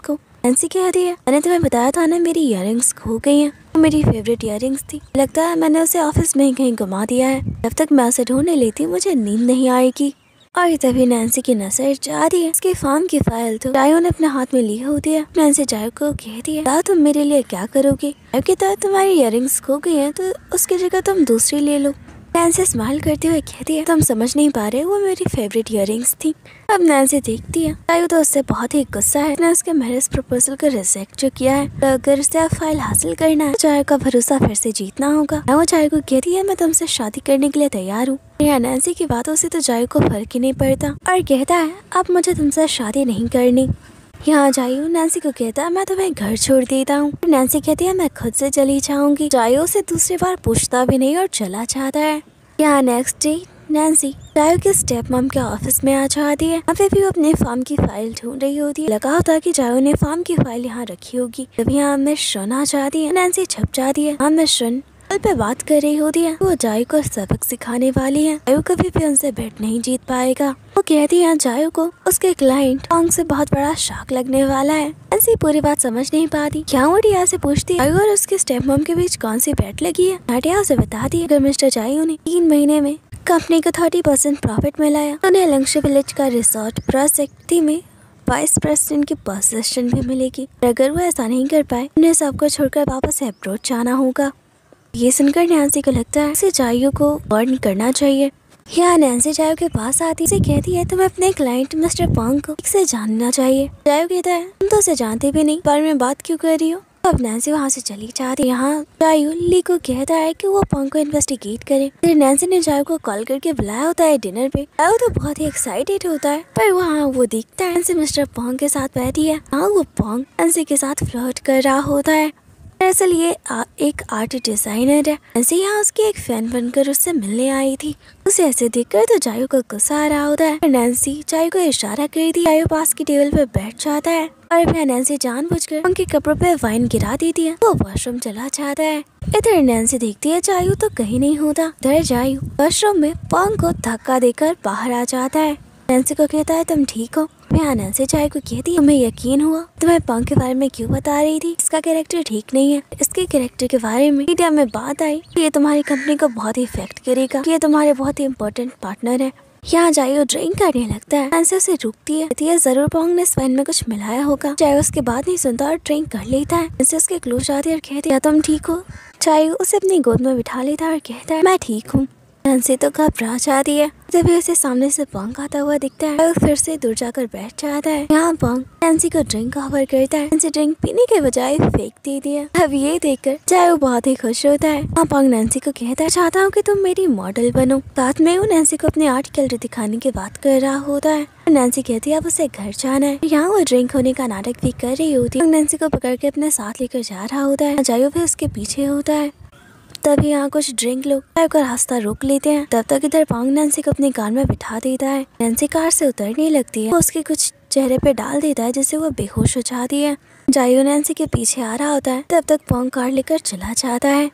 नैन्सी कहती है, मैंने तुम्हें बताया था ना मेरी इयररिंग्स खो गई हैं। वो मेरी फेवरेट इयररिंग्स थी। लगता है मैंने उसे ऑफिस में ही कहीं गुमा दिया है। जब तक मैं उसे ढूंढने लेती मुझे नींद नहीं आएगी। और तभी नैन्सी की नजर जाती है उसके फॉर्म की फाइल तो जायो ने अपने हाथ में ली होती है। नैन्सी जायो को कहती है, तुम मेरे लिए क्या करोगे? जायो कहता है, तुम्हारी इयररिंग्स खो गई हैं तो उसकी जगह तुम दूसरी ले लो। नैन्सी स्माइल करते हुए कहती है, तुम समझ नहीं पा रहे, वो मेरी फेवरेट इयररिंग्स थी। अब नैन्सी देखती है जायो तो उससे बहुत ही गुस्सा है। उसने उसके मैरिज प्रपोजल को रिजेक्ट जो किया है, तो अगर उससे अब फाइल हासिल करना है जायो का भरोसा फिर से जीतना होगा। वो जायो को कहती है, मैं तुमसे शादी करने के लिए तैयार हूँ। यहाँ नैन्सी की बातों से तो जायो को फर्क ही नहीं पड़ता और कहता है, अब मुझे तुमसे शादी नहीं करनी। यहाँ जायो नैन्सी को कहता है, मैं तुम्हें घर छोड़ देता हूँ। नैन्सी कहती है, मैं खुद से चली जाऊंगी। जायो उसे दूसरी बार पूछता भी नहीं और चला जाता है। यहाँ नेक्स्ट डे नैन्सी जायो के स्टेप मॉम के ऑफिस में आ जाती है। यहाँ पे भी वो अपने फार्म की फाइल ढूंढ रही होती है। लगा होता है कि जायो ने फार्म की फाइल यहाँ रखी होगी। जब यहाँ में शन आ जाती है, नैन्सी छप जाती है। यहाँ में शन पे बात कर रही होती है। वो जायो को सबक सिखाने वाली है। जायो कभी भी उनसे बेट नहीं जीत पाएगा। वो कहती है जायो को उसके क्लाइंट पोंग से बहुत बड़ा शॉक लगने वाला है। नैन्सी पूरी बात समझ नहीं पाती। क्या वो डिया से पूछती है, जायो और उसके स्टेप मॉम के बीच कौन सी बेट लगी है। नाडिया उसे बताती है, अगर मिस्टर जायो ने तीन महीने में कंपनी को थर्टी परसेंट प्रॉफिट मिलाया तो उन्हें लंगशी विलेज का रिसोर्ट प्रोजेक्ट में वाइस प्रेसिडेंट की पोजीशन भी मिलेगी। अगर वो ऐसा नहीं कर पाए उन्हें सबको छोड़कर वापस अब्रॉड जाना होगा। ये सुनकर नैन्सी को लगता है इसे जायो को वार्न करना चाहिए। यहाँ नैन्सी जायो के पास आती से कहती है, तुम्हें अपने क्लाइंट मिस्टर पोंग को ठीक से जानना चाहिए। जायो कहता है, तुम तो उसे जानते भी नहीं, बारे में बात क्यों कर रही हो? अब नैन्सी वहाँ से चली जाती है। यहाँ जायो ली को कहता है कि वो पोंग को इन्वेस्टिगेट करे। फिर नैन्सी ने जायो को कॉल करके बुलाया होता है डिनर पे। जायो तो बहुत ही एक्साइटेड होता है, पर वहाँ वो देखता है नैन्सी मिस्टर पोंग के साथ बैठी है। हाँ वो पोंग नैन्सी के साथ फ्लर्ट कर रहा होता है। दरअसल ये आ, एक आर्ट डिजाइनर है। नैन्सी यहाँ उसकी एक फैन बनकर उससे मिलने आई थी। उसे ऐसे देखकर तो जायो को गुस्सा आ रहा होता है। नैन्सी जायो को इशारा कर दी। जायो पास की टेबल पे बैठ जाता है और फिर नैन्सी जानबूझकर उनके कपड़ों पे वाइन गिरा देती है। वो वॉशरूम चला जाता है। इधर नैन्सी देखती है जायो तो कहीं नहीं होता। इधर जायो वॉशरूम में पोंग को धक्का देकर बाहर आ जाता है। नैन्सी को कहता है, तुम ठीक हो? मैं नैन्सी जायो को कहती है, तुम्हें यकीन हुआ? तुम्हें पोंग के बारे में क्यों बता रही थी? इसका कैरेक्टर ठीक नहीं है। इसके कैरेक्टर के बारे में मीडिया में बात आई कि ये तुम्हारी कंपनी को बहुत ही इफेक्ट करेगा, कि ये तुम्हारे बहुत ही इम्पोर्टेंट पार्टनर है। यहाँ जायो ड्रिंक करने लगता है। नैन्सी उसे रोकती है, कहती है जरूर पोंग ने इस वाइन में कुछ मिलाया होगा। जायो उसके बात नहीं सुनता और ड्रिंक कर लेता है। नैन्सी उसके क्लोज आती है और कहती है, तुम ठीक हो? जायो उसे अपनी गोद में बिठा लेता है और कहता है, मैं ठीक हूँ। नैन्सी तो घबरा जाती है। तभी उसे सामने से पोंग आता हुआ दिखता है और फिर से दूर जाकर बैठ जाता है। यहाँ पोंग नैन्सी को ड्रिंक ऑफर करता है। नैन्सी ड्रिंक पीने के बजाय फेंक देती है। अब ये देखकर जायो बहुत ही खुश होता है। यहाँ पोंग नैन्सी को कहता है, चाहता हूँ कि तुम मेरी मॉडल बनो। साथ में वो नैन्सी को अपने आर्टिकल दिखाने की बात कर रहा होता है। नैन्सी कहती है अब उसे घर जाना है। यहाँ वो ड्रिंक होने का नाटक भी कर रही होती है। नैन्सी को पकड़ के अपने साथ लेकर जा रहा होता है। जायो भी उसके पीछे होता है। तभी यहाँ कुछ ड्रिंक लोग जायो का रास्ता रोक लेते हैं। तब तक इधर पोंग नैन्सी को अपनी कार में बिठा देता है। नैन्सी कार से उतरने लगती है। वो उसके कुछ चेहरे पे डाल देता है जिससे वो बेहोश हो जाती है। जायो नैन्सी के पीछे आ रहा होता है। तब तक पोंग कार लेकर चला जाता है।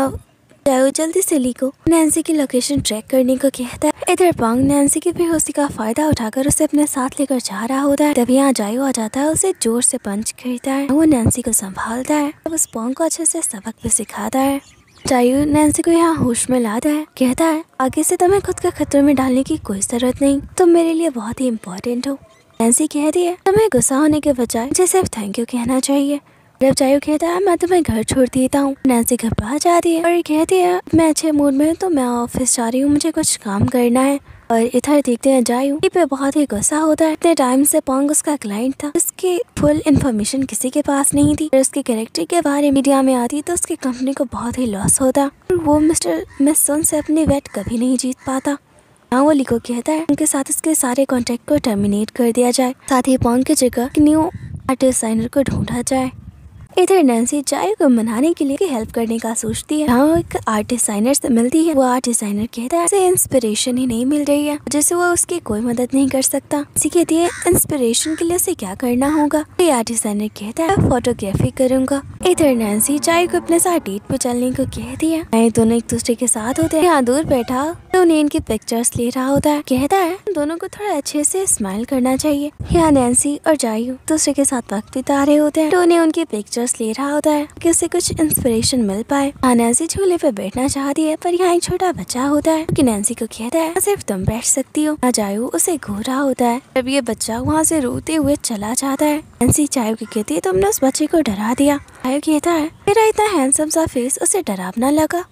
जायो जल्दी से ली को नैन्सी की लोकेशन ट्रैक करने को कहता है। इधर पोंग नैन्सी की बेहोशी का फायदा उठाकर उसे अपने साथ लेकर जा रहा होता है। तभी यहाँ जायो आ जाता है। उसे जोर से पंच करता है। वो नैन्सी को संभालता है। अब उस पोंग को अच्छे से सबक भी सिखाता है। जायो नैन्सी को यहाँ होश में लाता है। कहता है, आगे से तुम्हें खुद का खतरे में डालने की कोई जरूरत नहीं, तुम मेरे लिए बहुत ही इम्पोर्टेंट हो। नैन्सी कहती है, तुम्हें गुस्सा होने के बजाय मुझे सिर्फ थैंक यू कहना चाहिए। जब जायो कहता है, मैं तुम्हें घर छोड़ देता हूँ, नैन्सी घबरा जाती है और कहती है, मैं अच्छे मूड में हूँ तो मैं ऑफिस जा रही हूँ, मुझे कुछ काम करना है। और इधर देखते हैं जायो पे बहुत ही गुस्सा होता है। इतने टाइम से पोंग उसका क्लाइंट था, उसकी फुल इन्फॉर्मेशन किसी के पास नहीं थी। और उसके कैरेक्टर के बारे में मीडिया में आती तो उसकी कंपनी को बहुत ही लॉस होता और वो मिस्टर मिस सन से अपनी वेट कभी नहीं जीत पाता। यहाँ वो ली को कहता है उनके साथ उसके सारे कॉन्ट्रैक्ट को टर्मिनेट कर दिया जाए, साथ ही पोंग की जगह न्यू आर्ट डिजाइनर को ढूंढा जाए। इधर नैन्सी चाय को मनाने के लिए हेल्प करने का सोचती है। यहाँ एक आर्ट डिजाइनर से मिलती है। वो आर्ट डिजाइनर कहता है उसे इंस्पिरेशन ही नहीं मिल रही है, जैसे वो उसकी कोई मदद नहीं कर सकता। नैन्सी कहती है इंस्पिरेशन के लिए उसे क्या करना होगा। ये आर्ट डिजाइनर कहता है फोटोग्राफी करूंगा। इधर नैन्सी चाय को अपने साथ डेट पे चलने को कहती है। ये दोनों एक दूसरे के साथ होते हैं। यहाँ दूर बैठा तो उन्हें इनकी पिक्चर्स ले रहा होता है। कहता है दोनों को थोड़ा अच्छे से स्माइल करना चाहिए। यहाँ नैन्सी और जायू दूसरे के साथ वक्त बिता रहे होते हैं तो उन्हें उनकी पिक्चर्स ले रहा होता है कि उससे कुछ इंस्पिरेशन मिल पाए। यहाँ नैन्सी झूले पे बैठना चाहती है पर यहाँ एक छोटा बच्चा होता है कि नैन्सी को कहता है सिर्फ तुम बैठ सकती हो। जायू उसे घूर रहा होता है। जब ये बच्चा वहाँ से रोते हुए चला जाता है, नैन्सी जायू को कहती है तुमने उस बच्चे को डरा दिया। जायू कहता है मेरा इतना हैंडसम सा फेस उसे डरावना लगा।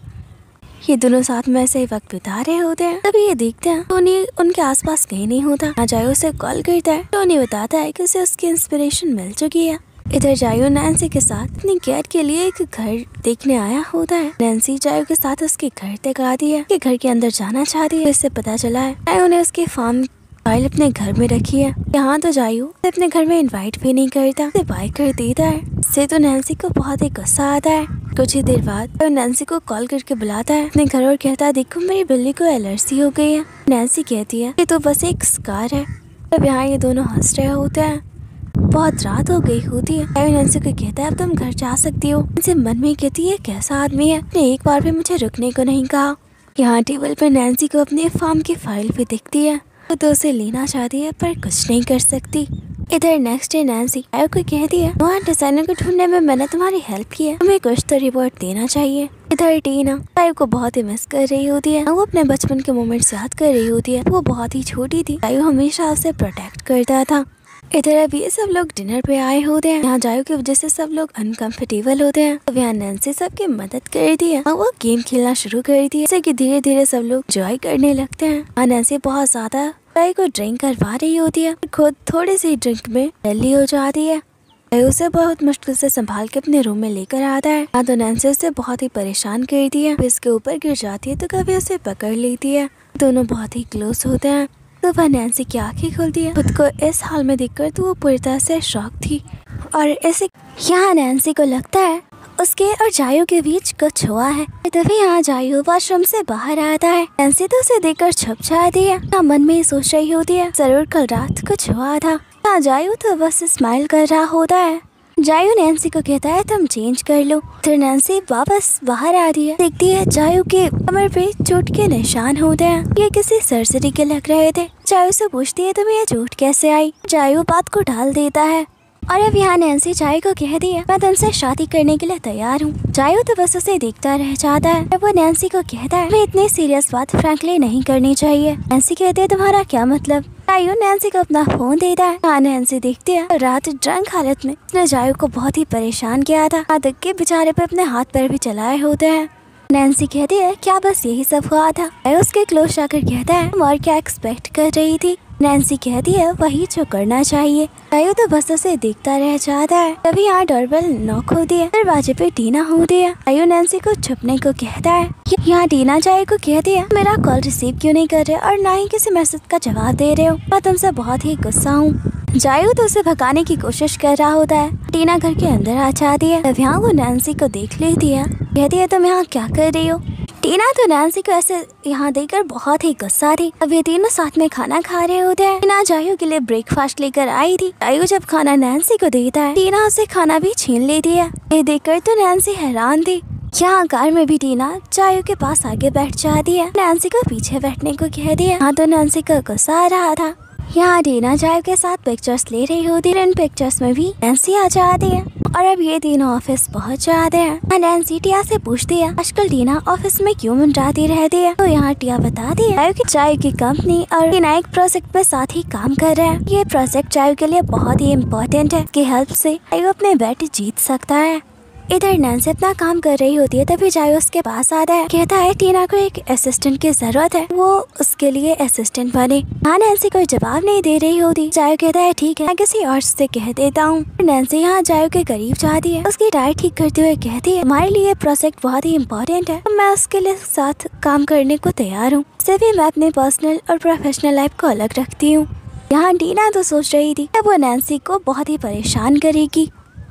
ये दोनों साथ में ऐसे ही वक्त बिता रहे होते हैं। तभी ये देखते हैं टोनी उनके आसपास कहीं नहीं होता। जायू उसे कॉल करता है। टोनी बताता है कि उसे उसकी इंस्पिरेशन मिल चुकी है। इधर जायू नैन्सी के साथ अपनी कैट के लिए एक घर देखने आया होता है। नैन्सी जायू के साथ उसके घर तक आती है कि घर के अंदर जाना चाहती है। इससे पता चला है जायू ने उसके फार्म फाइल अपने घर में रखी है। यहाँ तो जायू अपने घर में इनवाइट भी नहीं करता, उसे बाय कर देता है। इससे तो नैन्सी को बहुत ही गुस्सा आता है। कुछ ही देर बाद तो नैन्सी को कॉल करके बुलाता है अपने घर और कहता है देखो मेरी बिल्ली को एलर्जी हो गई है। नैन्सी कहती है ये तो बस एक स्कार है। तब यहाँ ये दोनों हंस रहे होते हैं। बहुत रात हो गई होती है। जायू नैन्सी को कहता है अब तुम घर जा सकती हो। नैन्सी मन में कहती है कैसा आदमी है, उसने एक बार भी मुझे रुकने को नहीं कहा। यहाँ टेबल पर नैन्सी को अपने फार्म की फाइल भी दिखती है। वो तो उसे लेना चाहती है पर कुछ नहीं कर सकती। इधर नेक्स्ट डे नैन्सी जायू को कहती है वहाँ डिजाइनर को ढूंढने में मैंने तुम्हारी हेल्प की है, तुम्हें कुछ तो रिवॉर्ड देना चाहिए। इधर टीना जायू को बहुत ही मिस कर रही होती है। वो अपने बचपन के मोमेंट्स याद कर रही होती है। वो बहुत ही छोटी थी। जायू हमेशा उसे प्रोटेक्ट करता था। इधर अब ये सब लोग डिनर पे आए होते हैं। यहाँ जायू की वजह से सब लोग अनकंफर्टेबल होते हैं। अब यहाँ नैन्सी सबकी मदद करती है। वो गेम खेलना शुरू करती है जैसे कि धीरे धीरे सब लोग एंजॉय करने लगते हैं। यहाँ नैन्सी बहुत ज्यादा जायू को ड्रिंक करवा रही होती है। खुद थोड़ी सी ड्रिंक में डल्ली हो जाती है। जायू उसे बहुत मुश्किल से संभाल के अपने रूम में लेकर आता है। यहाँ तो नैन्सी उसे बहुत ही परेशान करती है। इसके ऊपर गिर जाती है तो कभी उसे पकड़ लेती है। दोनों बहुत ही क्लोज होते हैं। तो वह नैन्सी की आंखें खुलती है। खुद को इस हाल में देखकर तो वो पूरी तरह से शॉक थी। और ऐसे यहाँ नैन्सी को लगता है उसके और जायू के बीच कुछ हुआ है। तभी यहाँ जायू वॉशरूम से बाहर आता है। नैन्सी तो उसे देखकर छुप जाती है। यहाँ मन में सोच रही होती है जरूर कल रात कुछ हुआ था। यहाँ जायू तो बस स्माइल कर रहा होता है। जायू नैन्सी को कहता है तुम चेंज कर लो। तो नैन्सी वापस बाहर आ रही है। देखती है जायू के कमर पे चोट के निशान होते हैं। ये किसी सर्जरी के लग रहे थे। जायू से पूछती है तुम्हें ये चोट कैसे आई। जायू बात को टाल देता है। और अब यहाँ नैन्सी जायू को कहती है मैं तुमसे शादी करने के लिए तैयार हूँ। जायू तो बस उसे देखता रह जाता है। वो नैन्सी को कहता है मैं इतनी सीरियस बात फ्रैंकली नहीं करनी चाहिए। नैन्सी कहती है तुम्हारा क्या मतलब। जायू नैन्सी को अपना फोन देता है। हाँ नैन्सी देखती है रात ड्रंक हालत में उसने जायू को बहुत ही परेशान किया था। आदक के बेचारे पे अपने हाथ पैर भी चलाए होते हैं। नैन्सी कहती है क्या बस यही सब हुआ था। जायू उसके क्लोज जाकर कहता है तुम और क्या एक्सपेक्ट कर रही थी। नैन्सी कहती है वही जो करना चाहिए। जायू तो बस उसे देखता रह जाता है। तभी यहाँ डोरबेल नॉक होती है। दरवाजे पे टीना होती है। जायू नैन्सी को छुपने को कहता है। यहाँ टीना जायू को कहती है मेरा कॉल रिसीव क्यों नहीं कर रहे और ना ही किसी मैसेज का जवाब दे रहे हो। मैं तुमसे बहुत ही गुस्सा हूँ। जायू तो उसे भगाने की कोशिश कर रहा होता है। टीना घर के अंदर आ जाती है। तब यहाँ वो नैन्सी को देख लेती है। कहती है तुम यहाँ क्या कर रही हो। टीना तो नैन्सी को ऐसे यहाँ देखकर बहुत ही गुस्सा थी। अब ये तीनों साथ में खाना खा रहे होते हैं। टीना जायू के लिए ब्रेकफास्ट लेकर आई थी। जायू जब खाना नैन्सी को देता है टीना उसे खाना भी छीन लेती है। ये देखकर तो नैन्सी हैरान थी। यहाँ कार में भी टीना जायू के पास आगे बैठ जाती है। नैन्सी को पीछे बैठने को कह दिया। हाँ तो नैन्सी को गुस्सा आ रहा था। यहाँ टीना जायू के साथ पिक्चर्स ले रही होती है। इन पिक्चर्स में भी नैन्सी आ जाती है। और अब ये तीनों ऑफिस पहुंच जाते हैं। नैन्सी टिया से पूछती है आजकल टीना ऑफिस में क्यों मंडराती रहती है। तो यहाँ टिया बताती है कि जायू की कंपनी और टीना एक प्रोजेक्ट पे साथ ही काम कर रहे हैं। ये प्रोजेक्ट जायू के लिए बहुत ही इम्पोर्टेंट है। इसकी हेल्प से जायू अपने बेट जीत सकता है। इधर नैन्सी अपना काम कर रही होती है। तभी जायू उसके पास आता है। कहता है टीना को एक असिस्टेंट की जरूरत है, वो उसके लिए असिस्टेंट बने। हाँ नैन्सी कोई जवाब नहीं दे रही होती। जायू कहता है ठीक है मैं किसी और से कह देता हूँ। नैन्सी यहाँ जायू के करीब जाती है। उसकी टायर ठीक करते हुए कहती है हमारे लिए प्रोजेक्ट बहुत ही इम्पोर्टेंट है, मैं उसके लिए साथ काम करने को तैयार हूँ। इससे भी मैं अपने पर्सनल और प्रोफेशनल लाइफ को अलग रखती हूँ। यहाँ टीना तो सोच रही थी वो नैन्सी को बहुत ही परेशान करेगी।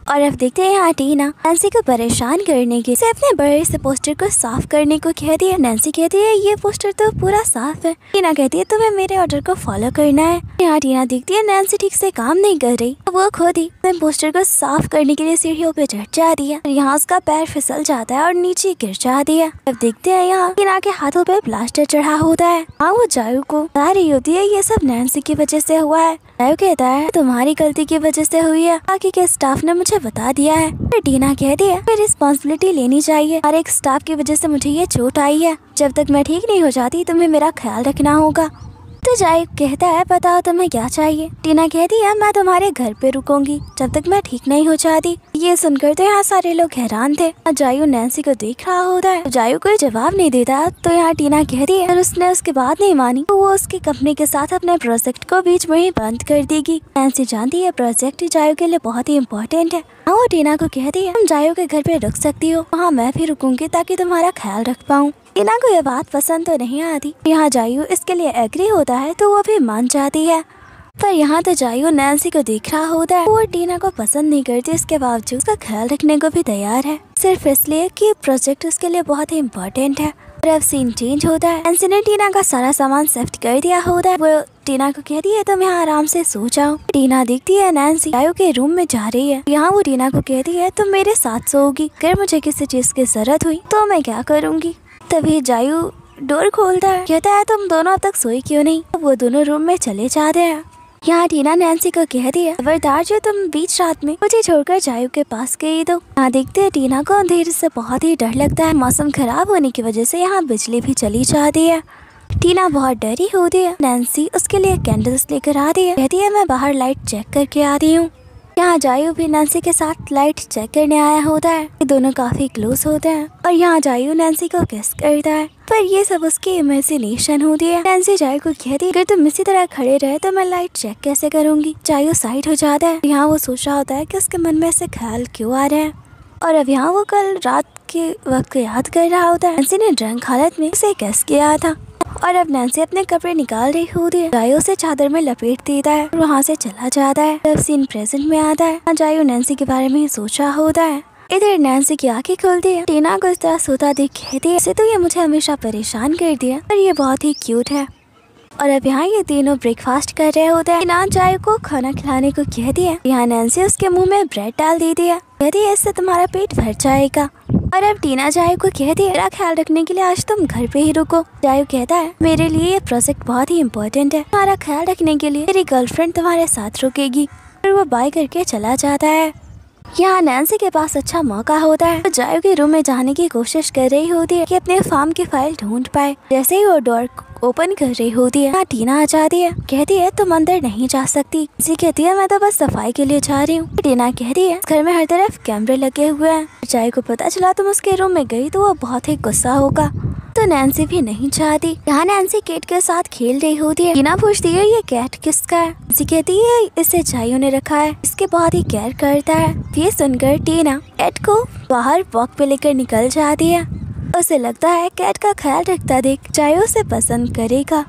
और अब देखते हैं यहाँ टीना नैन्सी को परेशान करने के से अपने बड़े से पोस्टर को साफ करने को कहती है। नैन्सी कहती है ये पोस्टर तो पूरा साफ है। टीना कहती है तुम्हें मेरे ऑर्डर को फॉलो करना है। यहाँ टीना देखती है नैन्सी ठीक से काम नहीं कर रही, वो खुद ही अपने पोस्टर को साफ करने के लिए सीढ़ियों पे चढ़ जाती है। यहाँ उसका पैर फिसल जाता है और नीचे गिर जाती है। अब देखते हैं यहाँ टीना के हाथों पे प्लास्टर चढ़ा होता है। हाँ वो जायू को बता रही होती है ये सब नैन्सी की वजह से हुआ है। जायू कहता है तुम्हारी गलती की वजह से हुई है, बाकी के स्टाफ ने मुझे बता दिया है। फिर टीना कहती है मैं रिस्पॉन्सिबिलिटी लेनी चाहिए, हर एक स्टाफ की वजह से मुझे ये चोट आई है। जब तक मैं ठीक नहीं हो जाती तुम्हें मेरा ख्याल रखना होगा। तो जायू कहता है बताओ तुम्हें क्या चाहिए। टीना कहती है मैं तुम्हारे घर पे रुकूंगी जब तक मैं ठीक नहीं हो जाती। ये सुनकर तो यहाँ सारे लोग हैरान थे। जायू नैन्सी को देख रहा होता है। जायू कोई जवाब नहीं देता तो यहाँ टीना कहती है और उसने उसकी बात नहीं मानी तो वो उसकी कंपनी के साथ अपने प्रोजेक्ट को बीच में ही बंद कर देगी। नैन्सी जानती है प्रोजेक्ट जायू के लिए बहुत ही इम्पोर्टेंट है। वो टीना को कहती है तुम जायू के घर पे रुक सकती हो, वहाँ मैं भी रुकूंगी ताकि तुम्हारा ख्याल रख पाऊँ। टीना को ये बात पसंद तो नहीं आती। यहाँ जायू इसके लिए एग्री होता है तो वो भी मान जाती है। पर यहाँ तो जायू नैन्सी को देख रहा होता है। वो टीना को पसंद नहीं करती, इसके बावजूद उसका ख्याल रखने को भी तैयार है, सिर्फ इसलिए कि प्रोजेक्ट उसके लिए बहुत ही इम्पोर्टेंट है। और अब सीन चेंज होता है। नैन्सी ने टीना का सारा सामान शिफ्ट कर दिया होता है। वो टीना को कहती है तुम यहाँ आराम से सो जाओ। टीना देखती है नैन्सी जायू के रूम में जा रही है। यहाँ वो टीना को कहती है तुम मेरे साथ सोओगी, अगर मुझे किसी चीज की जरूरत हुई तो मैं क्या करूँगी। तभी जायू डोर खोलता है, कहता है तुम दोनों अब तक सोई क्यों नहीं। वो दोनों रूम में चले जाते हैं। यहाँ टीना नैन्सी को कहती है खबरदार जो तुम बीच रात में मुझे छोड़कर जायू के पास गई तो। यहाँ देखते हैं टीना को अंधेरे से बहुत ही डर लगता है। मौसम खराब होने की वजह से यहाँ बिजली भी चली जाती है। टीना बहुत डरी होती है। नैन्सी उसके लिए कैंडल्स लेकर आती है, कहती है मैं बाहर लाइट चेक करके आ रही हूँ। यहाँ जायू भी नैन्सी के साथ लाइट चेक करने आया होता है। ये दोनों काफी क्लोज होते हैं और यहाँ जायू नैन्सी को किस करता है, पर ये सब उसकी इमेजिनेशन होती है। नैन्सी जायू को कहती है अगर तुम इसी तरह खड़े रहे तो मैं लाइट चेक कैसे करूँगी। जायू साइड हो जाता है। यहाँ वो सोच रहा होता है कि उसके मन में ऐसे ख्याल क्यों आ रहे हैं। और अब यहाँ वो कल रात के वक्त को याद कर रहा होता है। नैन्सी ने ड्रंक हालत में उसे किस किया था। और अब नैन्सी अपने कपड़े निकाल रही होती है। जायू उसे चादर में लपेट देता है और वहाँ से चला जाता है। अब सीन प्रेजेंट में आता है। जायू नैन्सी के बारे में सोच रहा होता है। इधर नैन्सी की आंखें खुलती है। टीना को इस तरह सोता देख कहती है इसे तो ये मुझे हमेशा परेशान कर दिया, पर ये बहुत ही क्यूट है। और अब यहाँ ये तीनों ब्रेकफास्ट कर रहे होते हैं। टीना जायू को खाना खिलाने को कहती है। यहाँ नैन्सी उसके मुंह में ब्रेड डाल देती है, कहती है इससे तुम्हारा पेट भर जाएगा। और अब टीना जायू को कहती है मेरा ख्याल रखने के लिए आज तुम घर पे ही रुको। जायू कहता है मेरे लिए ये प्रोजेक्ट बहुत ही इम्पोर्टेंट है, तुम्हारा ख्याल रखने के लिए मेरी गर्लफ्रेंड तुम्हारे साथ रुकेगी। और वो बाय करके चला जाता है। यहाँ नैन्सी के पास अच्छा मौका होता है। वो जायू के रूम में जाने की कोशिश कर रही होती है कि अपने फार्म की फाइल ढूंढ पाए। जैसे ही वो डोर ओपन कर रही होती है, यहाँ टीना आ जाती है, कहती है तुम अंदर नहीं जा सकती। नैन्सी कहती है मैं तो बस सफाई के लिए जा रही हूँ। टीना कहती है घर में हर तरफ कैमरे लगे हुए हैं, जायू को पता चला तुम उसके रूम में गई तो वो बहुत ही गुस्सा होगा। तो नैन्सी भी नहीं चाहती। यहाँ नैन्सी कैट के साथ खेल रही होती है। टीना पूछती है ये कैट किसका है। नैन्सी कहती है इसे जायू ने रखा है, इसके बहुत ही केयर करता है। ये सुनकर टीना कैट को बाहर वॉक पे लेकर निकल जाती है। उसे लगता है कैट का ख्याल रखता देख जायू उसे पसंद करेगा।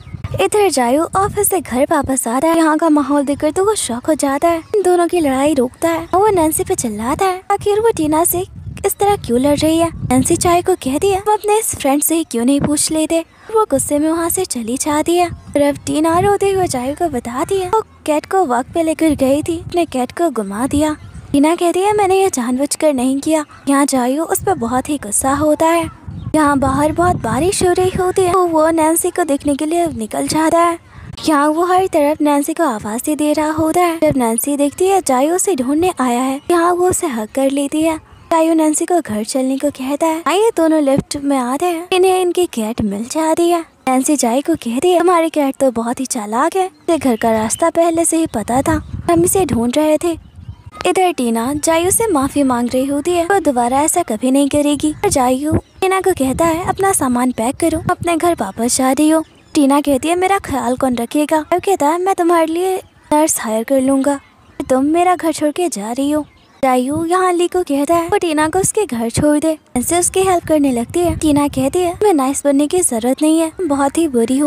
इधर जायू ऑफिस से घर वापस आता है। यहाँ का माहौल देखकर तो वो शॉक हो जाता है। इन दोनों की लड़ाई रोकता है और वो नैन्सी पे चिल्लाता है आखिर वो टीना से इस तरह क्यों लड़ रही है। नैन्सी जायू को कहती है वो अपने इस फ्रेंड से ही क्यों नहीं पूछ लेते। वो गुस्से में वहाँ से चली जाती है। और अब टीना रोते हुए जायू को बताती है वो कैट को वॉक पे लेकर गई थी, अपने कैट को घुमा दिया। टीना कहती है मैंने ये जानबूझकर नहीं किया। यहाँ जायू उस पर बहुत ही गुस्सा होता है। यहाँ बाहर बहुत बारिश हो रही होती है तो वो नैन्सी को देखने के लिए निकल जाता है। यहाँ वो हर तरफ नैन्सी को आवाज़ दे रहा होता है। जब नैन्सी देखती है जायू उसे ढूंढने आया है, यहाँ वो उसे हक कर लेती है। जायू नैन्सी को घर चलने को कहता है। आइए दोनों लिफ्ट में आते हैं। इन्हें इनकी कैट मिल जाती है। नैन्सी जायू को कहती है हमारी कैट तो बहुत ही चालाक है, इसे घर का रास्ता पहले से ही पता था, हम इसे ढूंढ रहे थे। इधर टीना जायू से माफी मांग रही होती है, वो दोबारा ऐसा कभी नहीं करेगी। और जायू टीना को कहता है अपना सामान पैक करो, अपने घर वापस जा रही हो। टीना कहती है मेरा ख्याल कौन रखेगा। जायू कहता है मैं तुम्हारे लिए नर्स हायर कर लूंगा, तुम मेरा घर छोड़ के जा रही हो। जायू यहाँ ली को कहता है वो टीना को उसके घर छोड़ दे, ऐसे उसकी हेल्प करने लगती है। टीना कहती है मैं नाइस बनने की जरूरत नहीं है, बहुत ही बुरी हो।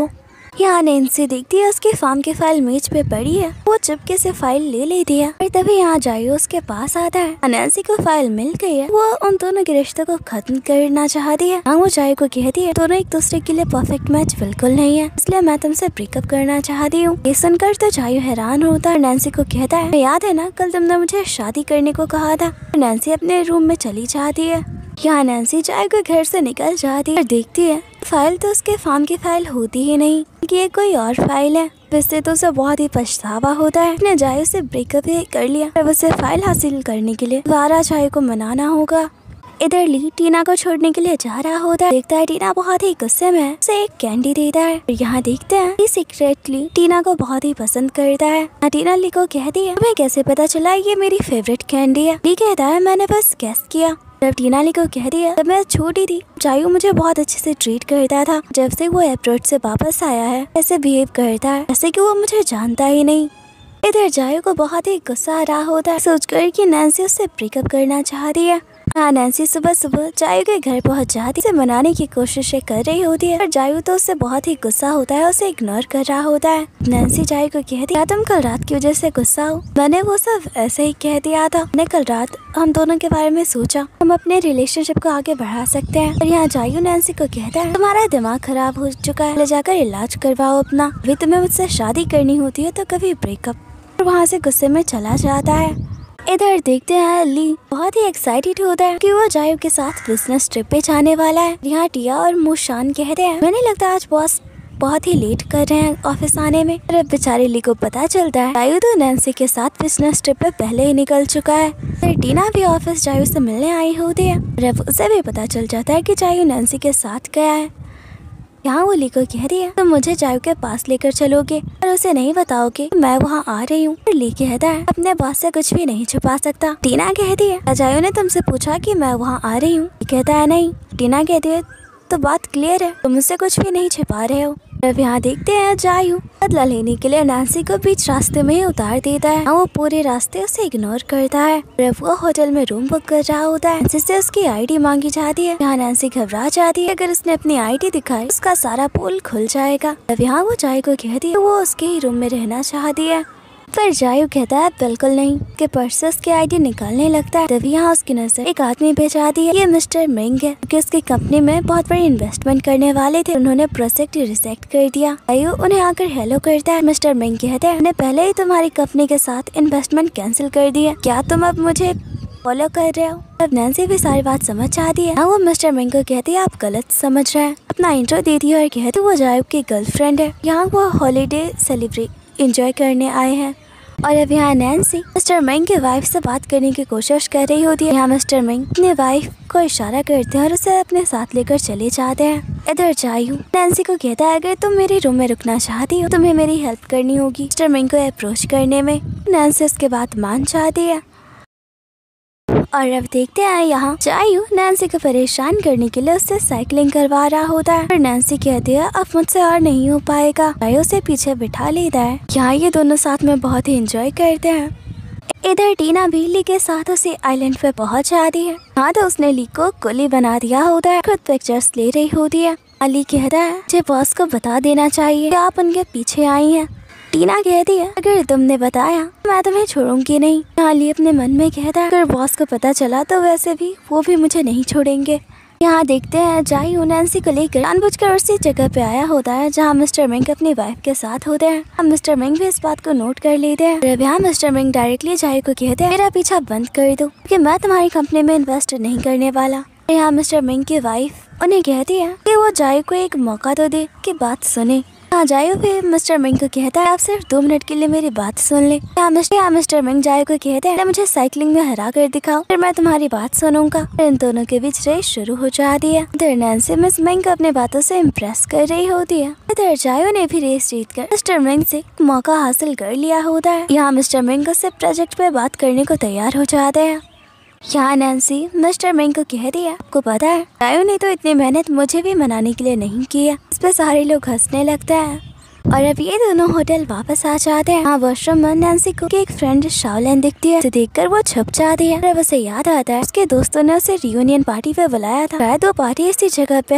यहाँ नैन्सी देखती है उसके फार्म की फाइल मेज पे पड़ी है। वो चुपके से फाइल ले लेती है और तभी यहाँ जायू उसके पास आता है। नैन्सी को फाइल मिल गई है। वो उन दोनों के रिश्ते को खत्म करना चाहती है। हाँ, वो जायू को कहती है दोनों एक दूसरे के लिए परफेक्ट मैच बिल्कुल नहीं है, इसलिए मैं तुमसे ब्रेकअप करना चाहती हूँ। ये सुनकर तो जायू हैरान होता है। नैन्सी को कहता है याद है ना कल तुमने मुझे शादी करने को कहा था। नैन्सी अपने रूम में चली जाती है। यहाँ नैन्सी जायू के घर से निकल जाती है और देखती है फाइल तो उसके फार्म की फाइल होती ही नहीं, ये कोई और फाइल है। इससे तो उसे बहुत ही पछतावा होता है, उसने जायू से ब्रेकअप ही कर लिया। अब उसे फाइल हासिल करने के लिए दोबारा जायू को मनाना होगा। इधर ली टीना को छोड़ने के लिए जा रहा होता है। देखता है टीना बहुत ही गुस्से में है, उसे एक कैंडी देता है। और यहाँ देखते हैं कि सीक्रेटली टीना को बहुत ही पसंद करता है। टीना ली को कहती है तुम्हें कैसे पता चला ये मेरी फेवरेट कैंडी है। ली कहता है मैंने बस गेस किया। जब टीना ली को कहती है जब मैं छोटी थी जायू मुझे बहुत अच्छे से ट्रीट करता था, जब से वो अब्रॉड से वापस आया है ऐसे बिहेव करता है जैसे कि वो मुझे जानता ही नहीं। इधर जायू को बहुत ही गुस्सा आ रहा होता है सोचकर कि नैन्सी उससे ब्रेकअप करना चाहती है। हाँ, नैन्सी सुबह सुबह जायू के घर पहुंच जाती है, उसे मनाने की कोशिशें कर रही होती है पर जायू तो उससे बहुत ही गुस्सा होता है, उसे इग्नोर कर रहा होता है। नैन्सी जायू को कहती है तुम कल रात की वजह से गुस्सा हो, मैंने वो सब ऐसे ही कह दिया था। मैंने कल रात हम दोनों के बारे में सोचा, हम अपने रिलेशनशिप को आगे बढ़ा सकते हैं। और यहाँ जायू नैन्सी को कहता है तुम्हारा दिमाग खराब हो चुका है, ले जाकर इलाज करवाओ अपना। अभी तुम्हें मुझसे शादी करनी होती है तो कभी ब्रेकअप। और वहाँ से गुस्से में चला जाता है। इधर देखते हैं ली बहुत ही एक्साइटेड होता है कि वो जायू के साथ बिजनेस ट्रिप पे जाने वाला है। यहाँ टिया और मुशान कहते हैं मैंने लगता है आज बॉस बहुत ही लेट कर रहे हैं ऑफिस आने में। और अब बेचारी ली को पता चलता है जायू तो नैन्सी के साथ बिजनेस ट्रिप पे पहले ही निकल चुका है। फिर टीना भी ऑफिस जायू से मिलने आई होती है और अब उसे भी पता चल जाता है कि जायू नैन्सी के साथ गया है। यहाँ वो ली को कह रही है तुम तो मुझे जायू के पास लेकर चलोगे और उसे नहीं बताओगे मैं वहाँ आ रही हूँ। ली कहता है अपने बॉस से कुछ भी नहीं छुपा सकता। टीना कहती है जायू ने तुमसे पूछा कि मैं वहाँ आ रही हूँ। कहता है नहीं। टीना कहती है तो बात क्लियर है, तुम मुझसे कुछ भी नहीं छिपा रहे हो। अब यहाँ देखते हैं जायू बदला लेने के लिए नैन्सी को बीच रास्ते में ही उतार देता है। वो पूरे रास्ते उसे इग्नोर करता है। अब वो होटल में रूम बुक कर रहा होता है जिससे उसकी आईडी मांगी जाती है। यहाँ नैन्सी घबरा जाती है, अगर उसने अपनी आईडी दिखाई उसका सारा पोल खुल जाएगा। अब यहाँ वो जायू को कहती है वो उसके ही रूम में रहना चाहती है। फिर जायू कहता है बिल्कुल नहीं, के पर्स से उसकी आईडी निकालने लगता है। तभी यहाँ उसकी नजर एक आदमी पे जाती है। ये मिस्टर मिंग है क्योंकि उसकी कंपनी में बहुत बड़ी इन्वेस्टमेंट करने वाले थे, उन्होंने प्रोजेक्ट रिजेक्ट कर दिया। जायू उन्हें आकर हेलो करता है। मिस्टर मिंग कहते हैं मैंने पहले ही तुम्हारी कंपनी के साथ इन्वेस्टमेंट कैंसिल कर दिया, क्या तुम अब मुझे फॉलो कर रहे हो। अब नैन्सी भी सारी बात समझ जाती है। वो मिस्टर मिंग को कहती है आप गलत समझ रहे हैं। अपना इंट्रो देती है और कहती है वो जायू की गर्लफ्रेंड है, यहाँ वो हॉलीडे सेलिब्रेट एंजॉय करने आए हैं। और अब यहाँ नैन्सी मिस्टर मिंग की वाइफ से बात करने की कोशिश कर रही होती है। यहाँ मिस्टर मिंग अपनी वाइफ को इशारा करते हैं और उसे अपने साथ लेकर चले जाते हैं। इधर जायू नैन्सी को कहता है अगर तुम मेरे रूम में रुकना चाहती हो तुम्हें मेरी हेल्प करनी होगी मिस्टर मिंग को अप्रोच करने में। नैन्सी उसके बाद मान जाती है। और अब देखते हैं यहाँ जायू नैन्सी को परेशान करने के लिए उससे साइकिलिंग करवा रहा होता है। और नैन्सी कहती है अब मुझसे और नहीं हो पाएगा। जायू उसे पीछे बिठा लेता है। यहाँ ये दोनों साथ में बहुत ही एंजॉय करते हैं। इधर टीना भी ली के साथ उसी आइलैंड पे पहुंच जाती है। हाँ तो उसने ली को कुली बना दिया होता है, खुद पिक्चर्स ले रही होती है। ली कहता है मुझे बॉस को बता देना चाहिए कि आप उनके पीछे आई हैं। टीना कहती है अगर तुमने बताया मैं तुम्हें छोड़ूंगी नहीं। अली अपने मन में कहता है अगर बॉस को पता चला तो वैसे भी वो भी मुझे नहीं छोड़ेंगे। यहाँ देखते हैं जायू नैन्सी को लेकर जानबूझकर उसी जगह पे आया होता है जहाँ मिस्टर मिंग अपनी वाइफ के साथ होते हैं। अब मिस्टर मिंग भी इस बात को नोट कर लेते हैं। अब यहाँ मिस्टर मिंग डायरेक्टली जायू को कहते हैं मेरा पीछा बंद कर दो कि मैं तुम्हारी कंपनी में इन्वेस्ट नहीं करने वाला। यहाँ मिस्टर मिंग की वाइफ उन्हें कहती है कि वो जायू को एक मौका तो दे कि बात सुने। हाँ जायू भी मिस्टर मिंग को कहता है आप सिर्फ दो मिनट के लिए मेरी बात सुन ले। यहाँ मिस्टर मिस्टर मिंग जायू को कहते हैं मुझे साइकिलिंग में हरा कर दिखाओ फिर मैं तुम्हारी बात सुनूंगा। इन दोनों के बीच रेस शुरू हो जाती है। इधर नैन्सी मिस मिंग को अपने बातों से इम्प्रेस कर रही होती है। इधर जायू ने भी रेस जीत कर मिस्टर मिंग से मौका हासिल कर लिया होता है। यहाँ मिस्टर मिंग उससे प्रोजेक्ट पे बात करने को तैयार हो जाते हैं। यहाँ नैन्सी मिस्टर मिंग को कह दिया आपको पता है जायू ने तो इतनी मेहनत मुझे भी मनाने के लिए नहीं किया। इस पे सारे लोग हंसने लगते हैं। और अब ये दोनों होटल वापस आ जाते हैं। हाँ वॉशरूम में नैन्सी को एक फ्रेंड शाओलिन दिखती है, देखकर वो छुप जाती है। अब उसे याद आता है उसके दोस्तों ने उसे रियूनियन पार्टी पे बुलाया था, शायद वो पार्टी इसी जगह पे है।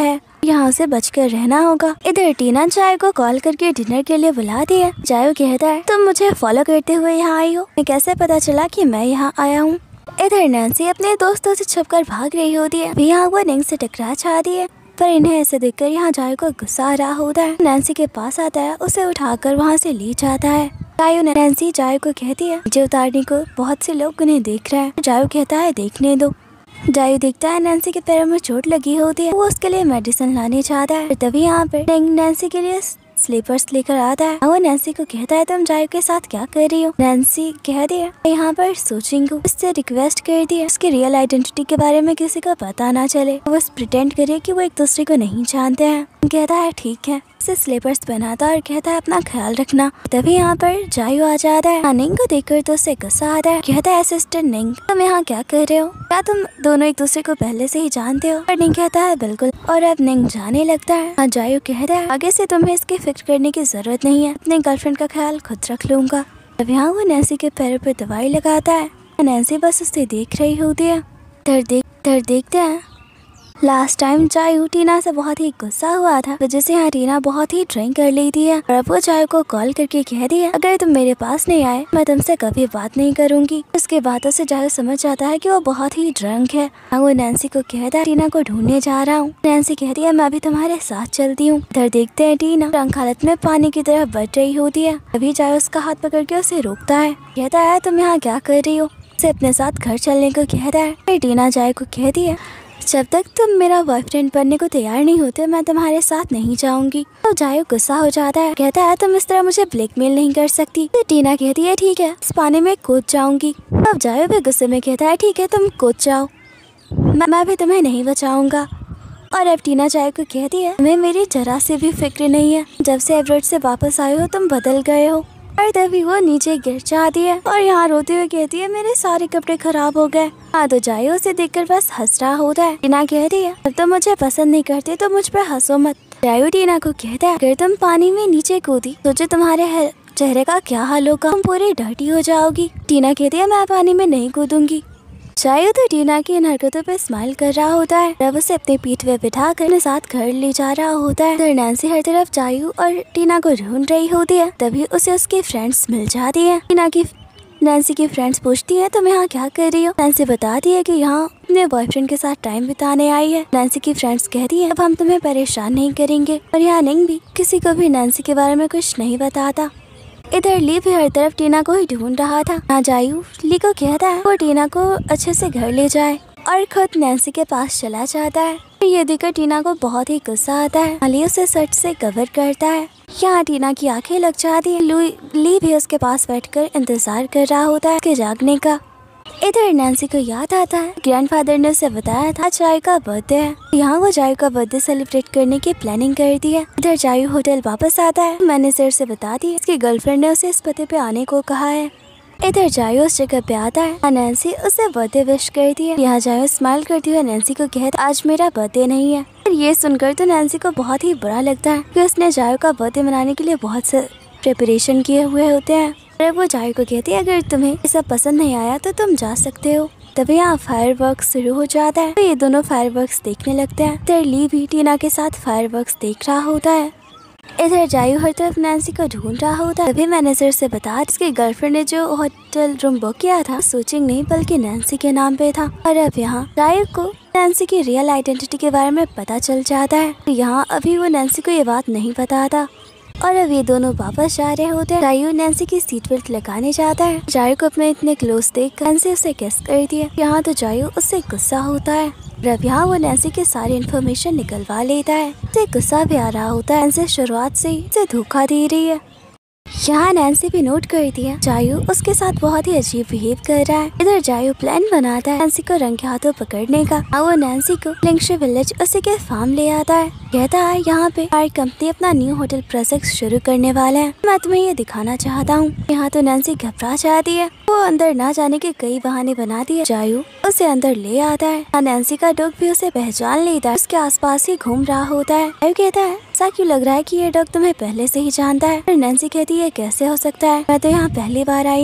यहाँ से बचकर रहना होगा। इधर टीना जायू को कॉल करके डिनर के लिए बुलाती है। जायू कहता है तुम मुझे फॉलो करते हुए यहाँ आई हो, मैं कैसे पता चला कि मैं यहाँ आया हूँ। इधर नैन्सी अपने दोस्तों से छुपकर भाग रही होती है। यहाँ वो निंग से टकरा जाती है, पर इन्हें ऐसे देखकर यहाँ जायू को गुस्सा आ रहा होता है। नैन्सी के पास आता है, उसे उठाकर वहाँ से ले जाता है। जायू नैन्सी जायू को कहती है मुझे उतारने को, बहुत से लोग उन्हें देख रहे हैं। जायू कहता है देखने दो। जायू देखता है नैन्सी के पैरों में चोट लगी होती है, वो उसके लिए मेडिसिन लाने जाता है। तभी यहाँ पर निंग नैन्सी के लिए स्लीपर्स लेकर आता है। वो नैन्सी को कहता है तुम जायू के साथ क्या कर रही हो। नैन्सी कहती है यहाँ पर सोचिंग को उससे रिक्वेस्ट कर दी है उसकी रियल आइडेंटिटी के बारे में किसी को पता ना चले, वो बस प्रिटेंड करे कि वो एक दूसरे को नहीं जानते हैं। कहता है ठीक है, उसे स्लीपर्स पहनाता और कहता है अपना ख्याल रखना। तभी यहाँ पर जायू आ जाता है। निंग को देखकर तो उससे गुस्सा आता है। कहता है सिस्टर निंग तुम यहाँ क्या कर रहे हो, क्या तुम दोनों एक दूसरे को पहले से ही जानते हो। और निंग कहता है बिल्कुल, और अब निंग जाने लगता है। जायू कहता है आगे से तुम्हें इसकी फिक्र करने की जरूरत नहीं है, अपने गर्लफ्रेंड का ख्याल खुद रख लूंगा। अब यहाँ वो नैन्सी के पैरों पर दवाई लगाता है। नैन्सी बस उसे देख रही होती है। दर देख दर देखते हैं लास्ट टाइम जायू टीना से बहुत ही गुस्सा हुआ था, वजह से यहाँ टीना बहुत ही ड्रिंक कर लेती है। और अब वो जायू को कॉल करके कह दिया अगर तुम मेरे पास नहीं आए मैं तुमसे कभी बात नहीं करूंगी। उसके बातों से जायू समझ जाता है कि वो बहुत ही ड्रंक है। वो नैन्सी को कहता है टीना को ढूंढने जा रहा हूँ। नैन्सी कहती है मैं भी तुम्हारे साथ चलती हूँ। इधर देखते हैं टीना ड्रंक हालत में पानी की तरफ बढ़ रही होती है। अभी जायू उसका हाथ पकड़ के उसे रोकता है। कहता है तुम यहाँ क्या कर रही हो, उसे अपने साथ घर चलने को कहता है। टीना जायू को कहती है जब तक तुम मेरा बॉयफ्रेंड बनने को तैयार नहीं होते मैं तुम्हारे साथ नहीं जाऊंगी। तो जायू गुस्सा हो जाता है। कहता है तुम इस तरह मुझे ब्लैकमेल नहीं कर सकती। तो टीना कहती है ठीक है, इस पानी में कूद जाऊंगी। अब जायू भी गुस्से में कहता है ठीक है तुम कूद जाओ, मैं, मैं भी तुम्हें नहीं बचाऊंगा। और अब टीना जायू को कहती है तुम्हें मेरी जरा से भी फिक्र नहीं है, जब से एवरेट से वापस आए हो तुम बदल गए हो। और तभी वो नीचे गिर जाती है और यहाँ रोते हुए कहती है मेरे सारे कपड़े खराब हो गए। हाँ तो जायू उसे देखकर बस हंस रहा होता है। टीना कहती है अब तुम मुझे पसंद नहीं करते तो मुझ पर हंसो मत। जायू टीना को कहता है अगर तुम पानी में नीचे कूदी सोचो तुम्हारे चेहरे का क्या हाल होगा, तुम पूरी डर्टी हो जाओगी। टीना कहती है मैं पानी में नहीं कूदूंगी। जायू तो टीना की इन हरकतों पे स्माइल कर रहा होता है। रब उसे अपने पीठ पे बिठा कर अपने साथ घर ले जा रहा होता है। तो नैन्सी हर तरफ जायू और टीना को ढूंढ रही होती है। तभी उसे उसकी फ्रेंड्स मिल जाती है। टीना की नैन्सी की फ्रेंड्स पूछती है तुम यहाँ क्या कर रही हो। नैन्सी बताती है कि यहाँ अपने बॉयफ्रेंड के साथ टाइम बिताने आई है। नैन्सी की फ्रेंड्स कहती है अब हम तुम्हें परेशान नहीं करेंगे। और यहाँ निंग भी किसी को भी नैन्सी के बारे में कुछ नहीं बताता। इधर ली भी हर तरफ टीना को ही ढूंढ रहा था। ना जायू ली को कहता है वो टीना को अच्छे से घर ले जाए और खुद नैन्सी के पास चला जाता है। ये देखकर टीना को बहुत ही गुस्सा आता है। ली उसे शर्ट से कवर करता है। यहाँ टीना की आंखें लग जाती है। ली भी उसके पास बैठकर इंतजार कर रहा होता है उसके जागने का। इधर नैन्सी को याद आता है ग्रैंडफादर ने उसे बताया था जायू का बर्थडे है। यहाँ वो जायू का बर्थडे सेलिब्रेट करने की प्लानिंग करती है। इधर जायू होटल वापस आता है। मैनेजर से बता दी उसकी गर्लफ्रेंड ने उसे इस पते पे आने को कहा है। इधर जायू उस जगह पे आता है। नैन्सी उसे बर्थडे विश करती है। यहाँ जायू स्माइल करती हुए नैन्सी को कहता आज मेरा बर्थडे नहीं है। ये सुनकर तो नैन्सी को बहुत ही बुरा लगता है कि उसने जायू का बर्थडे मनाने के लिए बहुत से प्रिपरेशन किए हुए होते हैं। वो जायू को कहती है अगर तुम्हें ये सब पसंद नहीं आया तो तुम जा सकते हो। तभी यहाँ फायरवर्क्स शुरू हो जाता है। तो ये दोनों फायरवर्क्स देखने लगते हैं। इधर ली भी टीना के साथ फायरवर्क्स देख रहा होता है। इधर जायू हर तरफ नैन्सी को ढूंढ रहा होता है। तभी मैनेजर से बता उसकी गर्लफ्रेंड ने जो होटल रूम बुक किया था सोचिंग नहीं बल्कि नैन्सी के नाम पे था। और अब यहाँ जायू को नैन्सी की रियल आइडेंटिटी के बारे में पता चल जाता है। यहाँ अभी वो नैन्सी को ये बात नहीं पता था। और अब ये दोनों वापस जा रहे होते हैं। जायू नैन्सी की सीट बेल्ट लगाने जाता है। जायू को अपने इतने क्लोज देख नैन्सी उसे किस करती है। यहाँ तो जायू उससे गुस्सा होता है। अब यहाँ वो नैन्सी के सारी इन्फॉर्मेशन निकलवा लेता है। उसे गुस्सा भी आ रहा होता है। नैन्सी शुरुआत से ही उसे धोखा दे रही है। यहाँ नैन्सी भी नोट करती है जायू उसके साथ बहुत ही अजीब बिहेव कर रहा है। इधर जायू प्लान बनाता है नैन्सी को रंगे हाथों पकड़ने का। और वो नैन्सी को लिंक्शे विलेज उसी के फार्म ले आता है। कहता है यहाँ पे हमारी कंपनी अपना न्यू होटल प्रोजेक्ट शुरू करने वाला है, मैं तुम्हें ये दिखाना चाहता हूँ। यहाँ तो नैन्सी घबरा जाती है। वो अंदर ना जाने के कई बहाने बनाती है। जायू उसे अंदर ले आता है। नैन्सी का डॉग भी उसे पहचान लेता है। उसके आसपास ही घूम रहा होता है। जायू कहता है ऐसा क्यों लग रहा है कि ये डॉग तुम्हें पहले से ही जानता है। नैन्सी कहती है कैसे हो सकता है, मैं तो यहाँ पहली बार आई हूँ।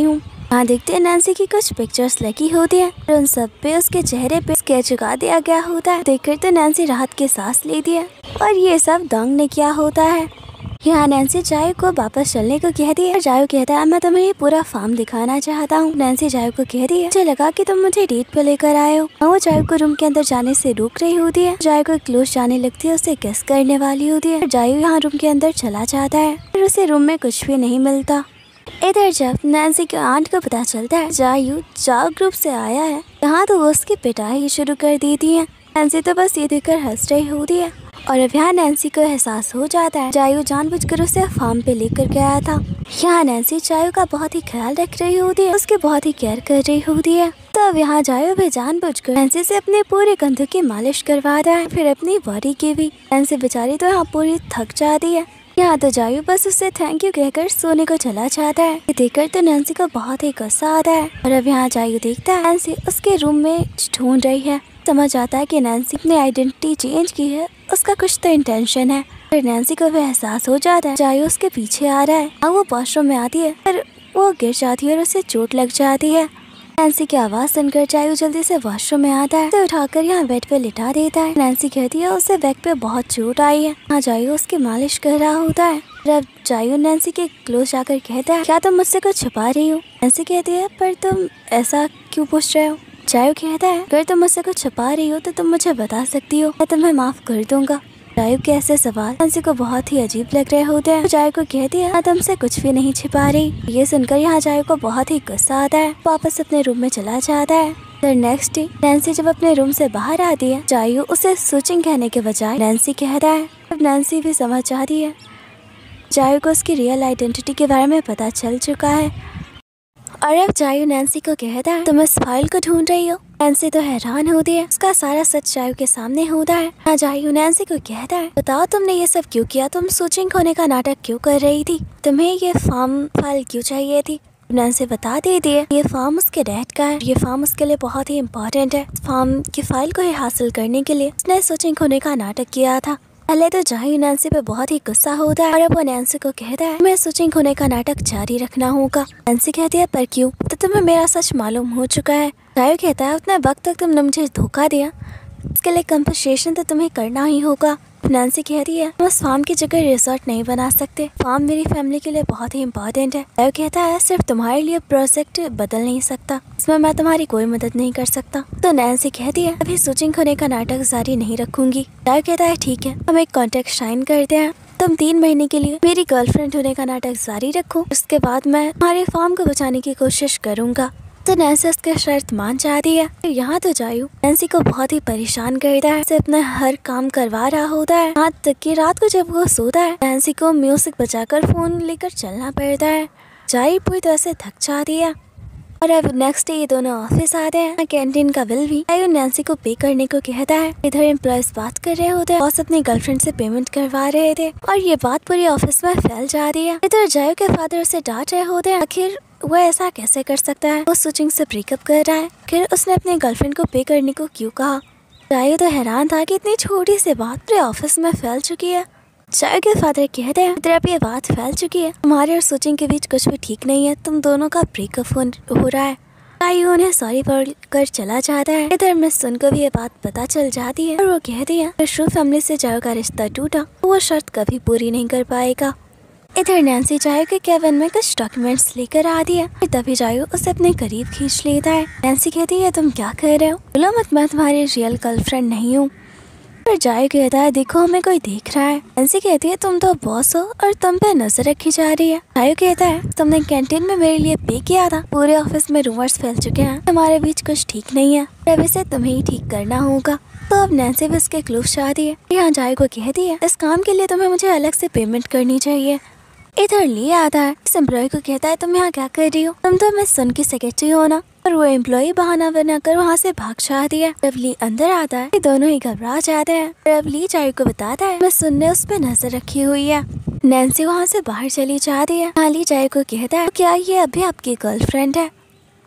यहाँ देखते हैं नैन्सी की कुछ पिक्चर्स लगी होती है और उन सब पे उसके चेहरे पे स्केच उगा दिया गया होता है। देखकर तो नैन्सी राहत की सांस लेती है और ये सब डॉन्ग ने किया होता है। यहाँ नैन्सी जायू को वापस चलने को कहती है। जायू कहता है मैं तुम्हें ये पूरा फार्म दिखाना चाहता हूँ। नैन्सी जायू को कहती है मुझे लगा कि तुम मुझे डेट पे लेकर आए हो। वो जायू को रूम के अंदर जाने से रोक रही होती है। जायू को क्लोज जाने लगती है, उसे किस करने वाली होती है। जायू यहाँ रूम के अंदर चला जाता है फिर उसे रूम में कुछ भी नहीं मिलता। इधर जब नैन्सी के आंट को पता चलता है जायू जाओ ग्रुप से आया है, यहाँ तो वो उसकी पिटाई शुरू कर देती है। नैन्सी तो बस ये देखकर हंस रही होती है और अब यहाँ नैन्सी को एहसास हो जाता है जायू जानबूझकर उसे फार्म पे लेकर गया था। यहाँ नैन्सी जायू का बहुत ही ख्याल रख रही होती है, उसकी बहुत ही केयर कर रही होती है। तो अब यहाँ जायू भी जानबूझकर नैन्सी से अपने पूरे कंधों की मालिश करवाता है, फिर अपनी बॉडी की भी। नैन्सी बेचारी तो यहाँ पूरी थक जाती है। यहाँ तो जायू बस उसे थैंक यू कहकर सोने को चला जाता है। ये देखकर तो नैन्सी को बहुत ही गुस्सा आता है और अब यहाँ जायू देखता है नैन्सी उसके रूम में ढूंढ रही है। समझ आता है कि नैन्सी ने आइडेंटिटी चेंज की है, उसका कुछ तो इंटेंशन है। फिर नैन्सी को भी एहसास हो जाता है जायू उसके पीछे आ रहा है। अब वो वॉशरूम में आती है फिर वो गिर जाती है और उसे चोट लग जाती है। नैन्सी की आवाज सुनकर जायू जल्दी से वॉशरूम में आता है, उसे उठाकर यहाँ बेड पे लिटा देता है। नैन्सी कहती है उसे बैक पे बहुत चोट आई है। हाँ जायू उसकी मालिश कर रहा होता है। जब जायू नैन्सी के क्लोज जाकर कहता है क्या तुम मुझसे कुछ छुपा रही हो। नैन्सी कहती है पर तुम ऐसा क्यों पूछ रहे हो। जायू कहता है अगर तुम मुझसे कुछ छुपा रही हो तो तुम मुझे बता सकती हो, मैं तुम्हें माफ कर दूंगा। जायू के ऐसे सवाल नैन्सी को बहुत ही अजीब लग रहे होते हैं। जायू को कहती है मैं तुमसे कुछ भी नहीं छिपा रही। ये सुनकर यहाँ जायू को बहुत ही गुस्सा आता है, वापस अपने रूम में चला जाता है। फिर नेक्स्ट डे नैन्सी जब अपने रूम से बाहर आती है जायू उसे सुचिंग कहने के बजाय नैन्सी कहता है। अब नैन्सी भी समझ जाती है जायू को उसकी रियल आइडेंटिटी के बारे में पता चल चुका है और अब जायू नैन्सी को कहता है तुम इस फाइल को ढूंढ रही हो। नैन्सी तो हैरान होती है, उसका सारा सच जायू के सामने होता है। हाँ जायू नैन्सी को कहता है बताओ तुमने ये सब क्यों किया, तुम सुचिंग होने का नाटक क्यों कर रही थी, तुम्हें ये फार्म फाइल क्यों चाहिए थी। नैन्सी बता देती है ये फार्म उसके डैड का है, ये फार्म उसके लिए बहुत ही इम्पोर्टेंट है। फार्म की फाइल को हासिल करने के लिए उसने सुचिंग होने का नाटक किया था। पहले तो जायू नैन्सी पे बहुत ही गुस्सा होता है और अब वो नैन्सी को कहता है मैं सुचिंग होने का नाटक जारी रखना होगा। नैन्सी कहती है पर क्यों, तो तुम्हें मेरा सच मालूम हो चुका है। जायू कहता है उतने वक्त तक तुमने मुझे धोखा दिया, इसके लिए कंपनसेशन तो तुम्हें करना ही होगा। नैन्सी कहती है हम उस फार्म की जगह रिसोर्ट नहीं बना सकते, फार्म मेरी फैमिली के लिए बहुत ही इम्पोर्टेंट है। जायू कहता है सिर्फ तुम्हारे लिए प्रोजेक्ट बदल नहीं सकता, इसमें मैं तुम्हारी कोई मदद नहीं कर सकता। तो नैन्सी कहती है अभी सुचिंग होने का नाटक जारी नहीं रखूंगी। जायू कहता है ठीक है हम एक कॉन्ट्रैक्ट साइन करते हैं, तुम तीन महीने के लिए मेरी गर्लफ्रेंड होने का नाटक जारी रखो, उसके बाद मैं हमारे फार्म को बचाने की कोशिश करूंगा। तो नैन्सी उसके शर्त मान जाती है। यहाँ तो जायू नैन्सी को बहुत ही परेशान करता है, उसे अपना हर काम करवा रहा होता है। यहाँ तक कि रात को जब वो सोता है नैन्सी को म्यूजिक बजाकर फोन लेकर चलना पड़ता है। जायू पूरी तरह से थक जाती है और अब नेक्स्ट डे ये दोनों ऑफिस आते हैं। कैंटीन का बिल भी जायू नैन्सी को पे करने को कहता है। इधर एम्प्लॉयज बात कर रहे होते हैं, बॉस अपनी गर्लफ्रेंड से पेमेंट करवा रहे थे और ये बात पूरी ऑफिस में फैल जा रही है। इधर जायू के फादर उसे डांट रहे होते हैं, आखिर वो ऐसा कैसे कर सकता है, वो सुचिंग से ब्रेकअप कर रहा है, फिर उसने अपने गर्लफ्रेंड को पे करने को क्यों कहा। जायू तो हैरान था कि इतनी छोटी सी बात पूरे ऑफिस में फैल चुकी है। जायू के फादर कहते हैं इधर अब ये बात फैल चुकी है, तुम्हारे और सुचिंग के बीच कुछ भी ठीक नहीं है, तुम दोनों का ब्रेकअप हो रहा है। जायू उन्हें सॉरी बोलकर चला जाता है। इधर मिस सुन को भी ये बात पता चल जाती है और वो कहती है श्रू फैमिली से जायू का रिश्ता टूटा, वो शर्त कभी पूरी नहीं कर पाएगा। इधर नैन्सी जायू के केबिन में कुछ डॉक्यूमेंट्स लेकर आती है, तभी जायू उसे अपने करीब खींच लेता है। नैन्सी कहती है तुम क्या कर रहे हो, बोलो मत मैं तुम्हारी रियल गर्लफ्रेंड नहीं हूँ। फिर जायू कहता है देखो हमें कोई देख रहा है। नैन्सी कहती है तुम तो बॉस हो और तुम पे नजर रखी जा रही है। जायू कहता है तुमने कैंटीन में मेरे लिए पे किया था, पूरे ऑफिस में रूमर्स फैल चुके हैं, हमारे बीच कुछ ठीक नहीं है, अब इसे तुम्हें ही ठीक करना होगा। तो अब नैन्सी भी उसके क्लोज जाती है। यहाँ जायू को कहती है इस काम के लिए तुम्हें मुझे अलग से पेमेंट करनी चाहिए। इधर ली आता है, इस एम्प्लॉय को कहता है तुम यहाँ क्या कर रही हो, तुम तो मिस सुन की सेक्रेटरी हो ना। और वो एम्प्लॉय बहाना बनाकर वहाँ से भाग जाती है। जब ली अंदर आता है ये दोनों ही घबरा जाते हैं और अब ली जायू को बताता है मिस सुन ने उस पर नजर रखी हुई है। नैन्सी वहाँ से बाहर चली जाती है। ली जायू को कहता है क्या ये अभी आपकी गर्लफ्रेंड है।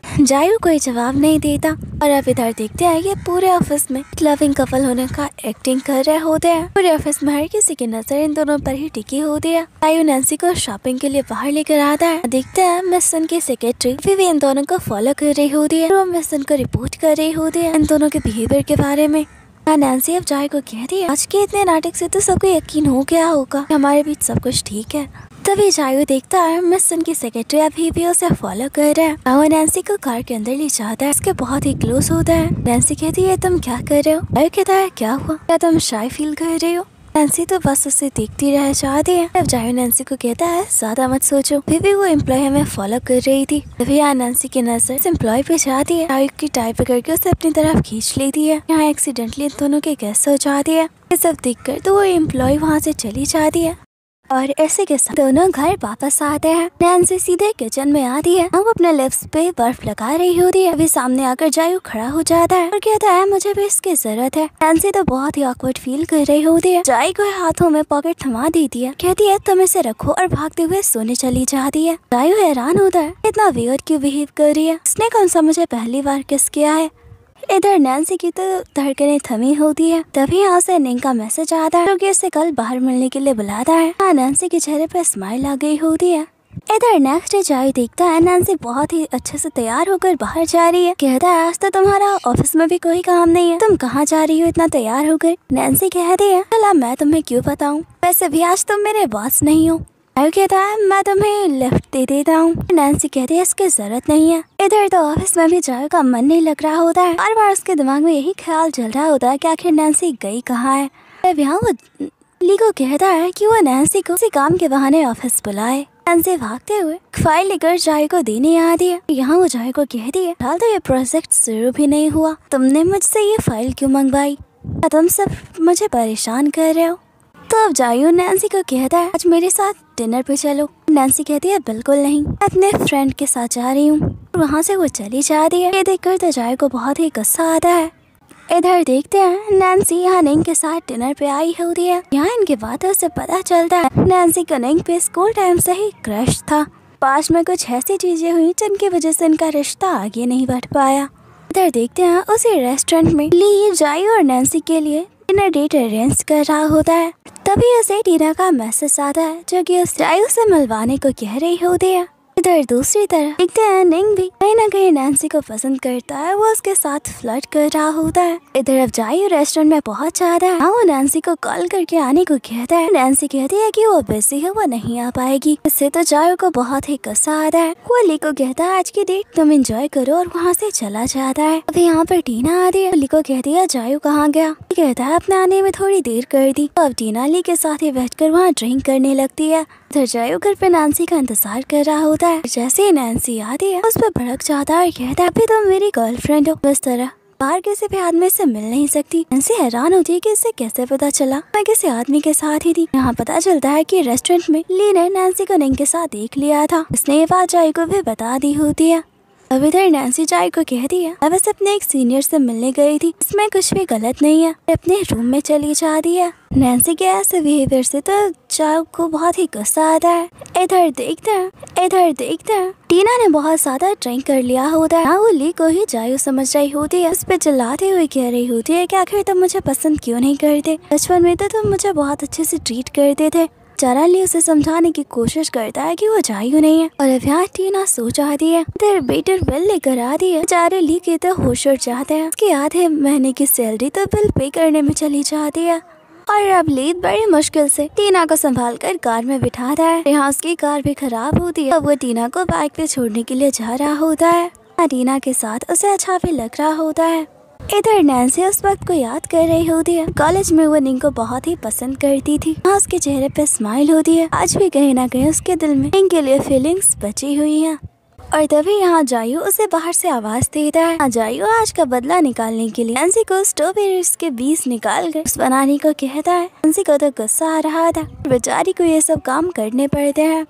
जायू कोई जवाब नहीं देता और अब इधर देखते हैं ये पूरे ऑफिस में लविंग कपल होने का एक्टिंग कर रहे होते हैं। पूरे ऑफिस में हर किसी की नजर इन दोनों पर ही टिकी होती है। जायू नैन्सी को शॉपिंग के लिए बाहर लेकर आता है। देखते हैं मिस की सेक्रेटरी भी, भी इन दोनों को फॉलो कर रही होती है। वो मिस को रिपोर्ट कर रही होती है इन दोनों के बिहेवियर के बारे में। नैन्सी अब जायू को कहती है आज के इतने नाटक से तो सबको यकीन हो गया होगा हमारे बीच सब कुछ ठीक है। तभी जायू देखता है मिस की सेक्रेटरी अभी भी उसे फॉलो कर रहा है। वो नैन्सी को कार के अंदर ले जाता है। इसके बहुत ही क्लोज होता है। नैन्सी कहती है तुम क्या कर रहे हो? जायू कहता है क्या हुआ, क्या तुम शाय फील कर रहे हो? नैन्सी तो बस उसे देखती रह जाती है। अब जायू नैन्सी को कहता है ज्यादा मत सोचो, फिर भी वो एम्प्लॉय हमें फॉलो कर रही थी। तभी यहाँ नैन्सी की नजर इस एम्प्लॉय पे जाती है। जायू की टाई पकड़ उसे अपनी तरफ खींच लेती है। यहाँ एक्सीडेंटली दोनों के गैस हो जाती है। ये सब देखकर तो वो एम्प्लॉय वहाँ से चली जाती है और ऐसे के साथ दोनों घर वापस आते हैं। नैन्सी सीधे किचन में आती है। वो अपने लिप्स पे बर्फ लगा रही होती है। अभी सामने आकर जायू खड़ा हो जाता है और कहता है मुझे भी इसकी जरूरत है। नैन्सी तो बहुत ही ऑकवर्ड फील कर रही होती है। जायू को हाथों में पॉकेट थमा देती है। कहती है तुम इसे रखो और भागते हुए सोने चली जाती है। जायू हैरान होता है इतना वियर्ड क्यों बिहेव कर रही है, इसने कौन सा मुझे पहली बार किस किया है। इधर नैन्सी की तो धड़कनें थमी होती है। तभी यहाँ से निंग का मैसेज आता है जो कि उसे कल बाहर मिलने के लिए बुलाता है। हाँ, नैन्सी के चेहरे पर स्माइल आ गई होती है। इधर नेक्स्ट डे जायू देखता है नैन्सी बहुत ही अच्छे से तैयार होकर बाहर जा रही है। कहता है आज तो तुम्हारा ऑफिस में भी कोई काम नहीं है, तुम कहाँ जा रही हो इतना तैयार होकर? नैन्सी कहती है चला मैं तुम्हें क्यों बताऊँ, वैसे भी आज तुम मेरे बॉस नहीं हो। जायू कहता है मैं तुम्हें लिफ्ट दे देता हूँ। नैन्सी कहती है इसकी जरूरत नहीं है। इधर तो ऑफिस में भी जायू का मन नहीं लग रहा होता है। बार बार उसके दिमाग में यही ख्याल चल रहा होता है कि आखिर नैन्सी गई कहाँ है। अब यहाँ वो ली को कहता है कि वो नैन्सी को किसी काम के बहाने ऑफिस बुलाए। नैन्सी भागते हुए फाइल लेकर जायू को देने आती है। यहाँ वो जायू को कहती है हाल तो ये प्रोजेक्ट शुरू भी नहीं हुआ, तुमने मुझसे ये फाइल क्यों मंगवाई? तुम सब मुझे परेशान कर रहे हो। तो अब जायू नैन्सी को कहता है आज मेरे साथ डिनर पे चलो। नैन्सी कहती है बिल्कुल नहीं, मैं अपने फ्रेंड के साथ जा रही हूँ। वहाँ से वो चली जाती है। ये देखकर तो जायू को बहुत ही गुस्सा आता है। इधर देखते हैं नैन्सी यहाँ निंग के साथ डिनर पे आई होती है। यहाँ इनकी बातों से पता चलता है नैन्सी का निंग पे स्कूल टाइम से ही क्रश था। पास में कुछ ऐसी चीजें हुई जिनकी वजह से इनका रिश्ता आगे नहीं बढ़ पाया। इधर देखते हैं उसी रेस्टोरेंट में ली जायू और नैन्सी के लिए डिनर डेट अरेंज कर रहा होता है। तभी उसे टीना का मैसेज आता है जो कि उस जायू से मिलवाने को कह रही होती है। इधर दूसरी तरफ देखते हैं निंग भी कहीं ना कहीं नैन्सी को पसंद करता है, वो उसके साथ फ्लर्ट कर रहा होता है। इधर अब जायू रेस्टोरेंट में पहुंच जाता है। हाँ, वो नैन्सी को कॉल करके आने को कहता है। नैन्सी कहती है कि वो बिजी है, वो नहीं आ पाएगी। इससे तो जायू को बहुत ही गुस्सा आता है। वो ली को कहता है आज की डेट तुम एंजॉय करो और वहाँ से चला जाता है। अभी यहाँ पर टीना आती है। ली को कहती है जायू कहाँ गया? कहता है अपने आने में थोड़ी देर कर दी। अब टीना ली के साथ ही बैठकर वहाँ ड्रिंक करने लगती है। इधर जायू घर पे नैन्सी का इंतजार कर रहा होता है। जैसे ही नैन्सी आती है उस पर भड़क जाता है और कहता है अभी तुम मेरी गर्लफ्रेंड हो, इस तरह बाहर किसी भी आदमी से मिल नहीं सकती। नैन्सी हैरान होती है कि इसे कैसे पता चला मैं किसी आदमी के साथ ही थी। यहाँ पता चलता है कि रेस्टोरेंट में ली ने नैन्सी को निंग के साथ देख लिया था। इसने ये बात जायू को भी बता दी होती है। अब इधर नैन्सी जायू को कहती है मैं बस अपने एक सीनियर से मिलने गई थी, इसमें कुछ भी गलत नहीं है। अपने रूम में चली जाती है। नैन्सी के ऐसे बिहेवियर से तो जायू को बहुत ही गुस्सा आता है। इधर देखते हैं इधर देखते हैं टीना ने बहुत ज्यादा ड्रिंक कर लिया होता है। वो ली को ही जायू समझ रही होती है। उस पे चिल्लाते हुए कह रही होती है कि आखिर तुम मुझे पसंद क्यों नहीं करते? बचपन में तो तुम मुझे बहुत अच्छे से ट्रीट करते थे। जरा ली उसे समझाने की कोशिश करता है कि वो जायू नहीं है और अब यहाँ टीना सो जाती है। इधर बेटर बिल लेकर आती है। बेचारे ली के तो होश उड़ जाते हैं। उसकी आधे महीने की सैलरी तो बिल पे करने में चली जाती है और अब ली बड़ी मुश्किल से टीना को संभाल कर कार में बिठाता है। यहाँ उसकी कार भी खराब होती है। अब वो टीना को बाइक पे छोड़ने के लिए जा रहा होता है। टीना के साथ उसे अच्छा भी लग रहा होता है। इधर नैन्सी उस वक्त को याद कर रही होती है। कॉलेज में वो निंग को बहुत ही पसंद करती थी। हाँ, उसके चेहरे पे स्माइल होती है। आज भी कहीं ना कहीं उसके दिल में निंग के लिए फीलिंग्स बची हुई हैं। और तभी यहाँ जायू उसे बाहर से आवाज देता है। हाँ, जायू आज का बदला निकालने के लिए नैन्सी को स्ट्रॉबेरीज के बीज निकाल कर उस बनाने को कहता है। नैन्सी को तो गुस्सा आ रहा था, बेचारी को ये सब काम करने पड़ते हैं।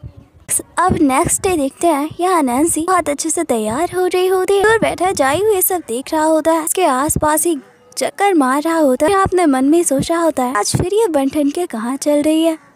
अब नेक्स्ट डे देखते हैं यहाँ नैन्सी बहुत अच्छे से तैयार हो रही होती है और बैठा जायू ये सब देख रहा होता है। उसके आसपास ही चक्कर मार रहा होता है। अपने मन में सोच रहा होता है आज फिर ये बंठन के कहाँ चल रही है।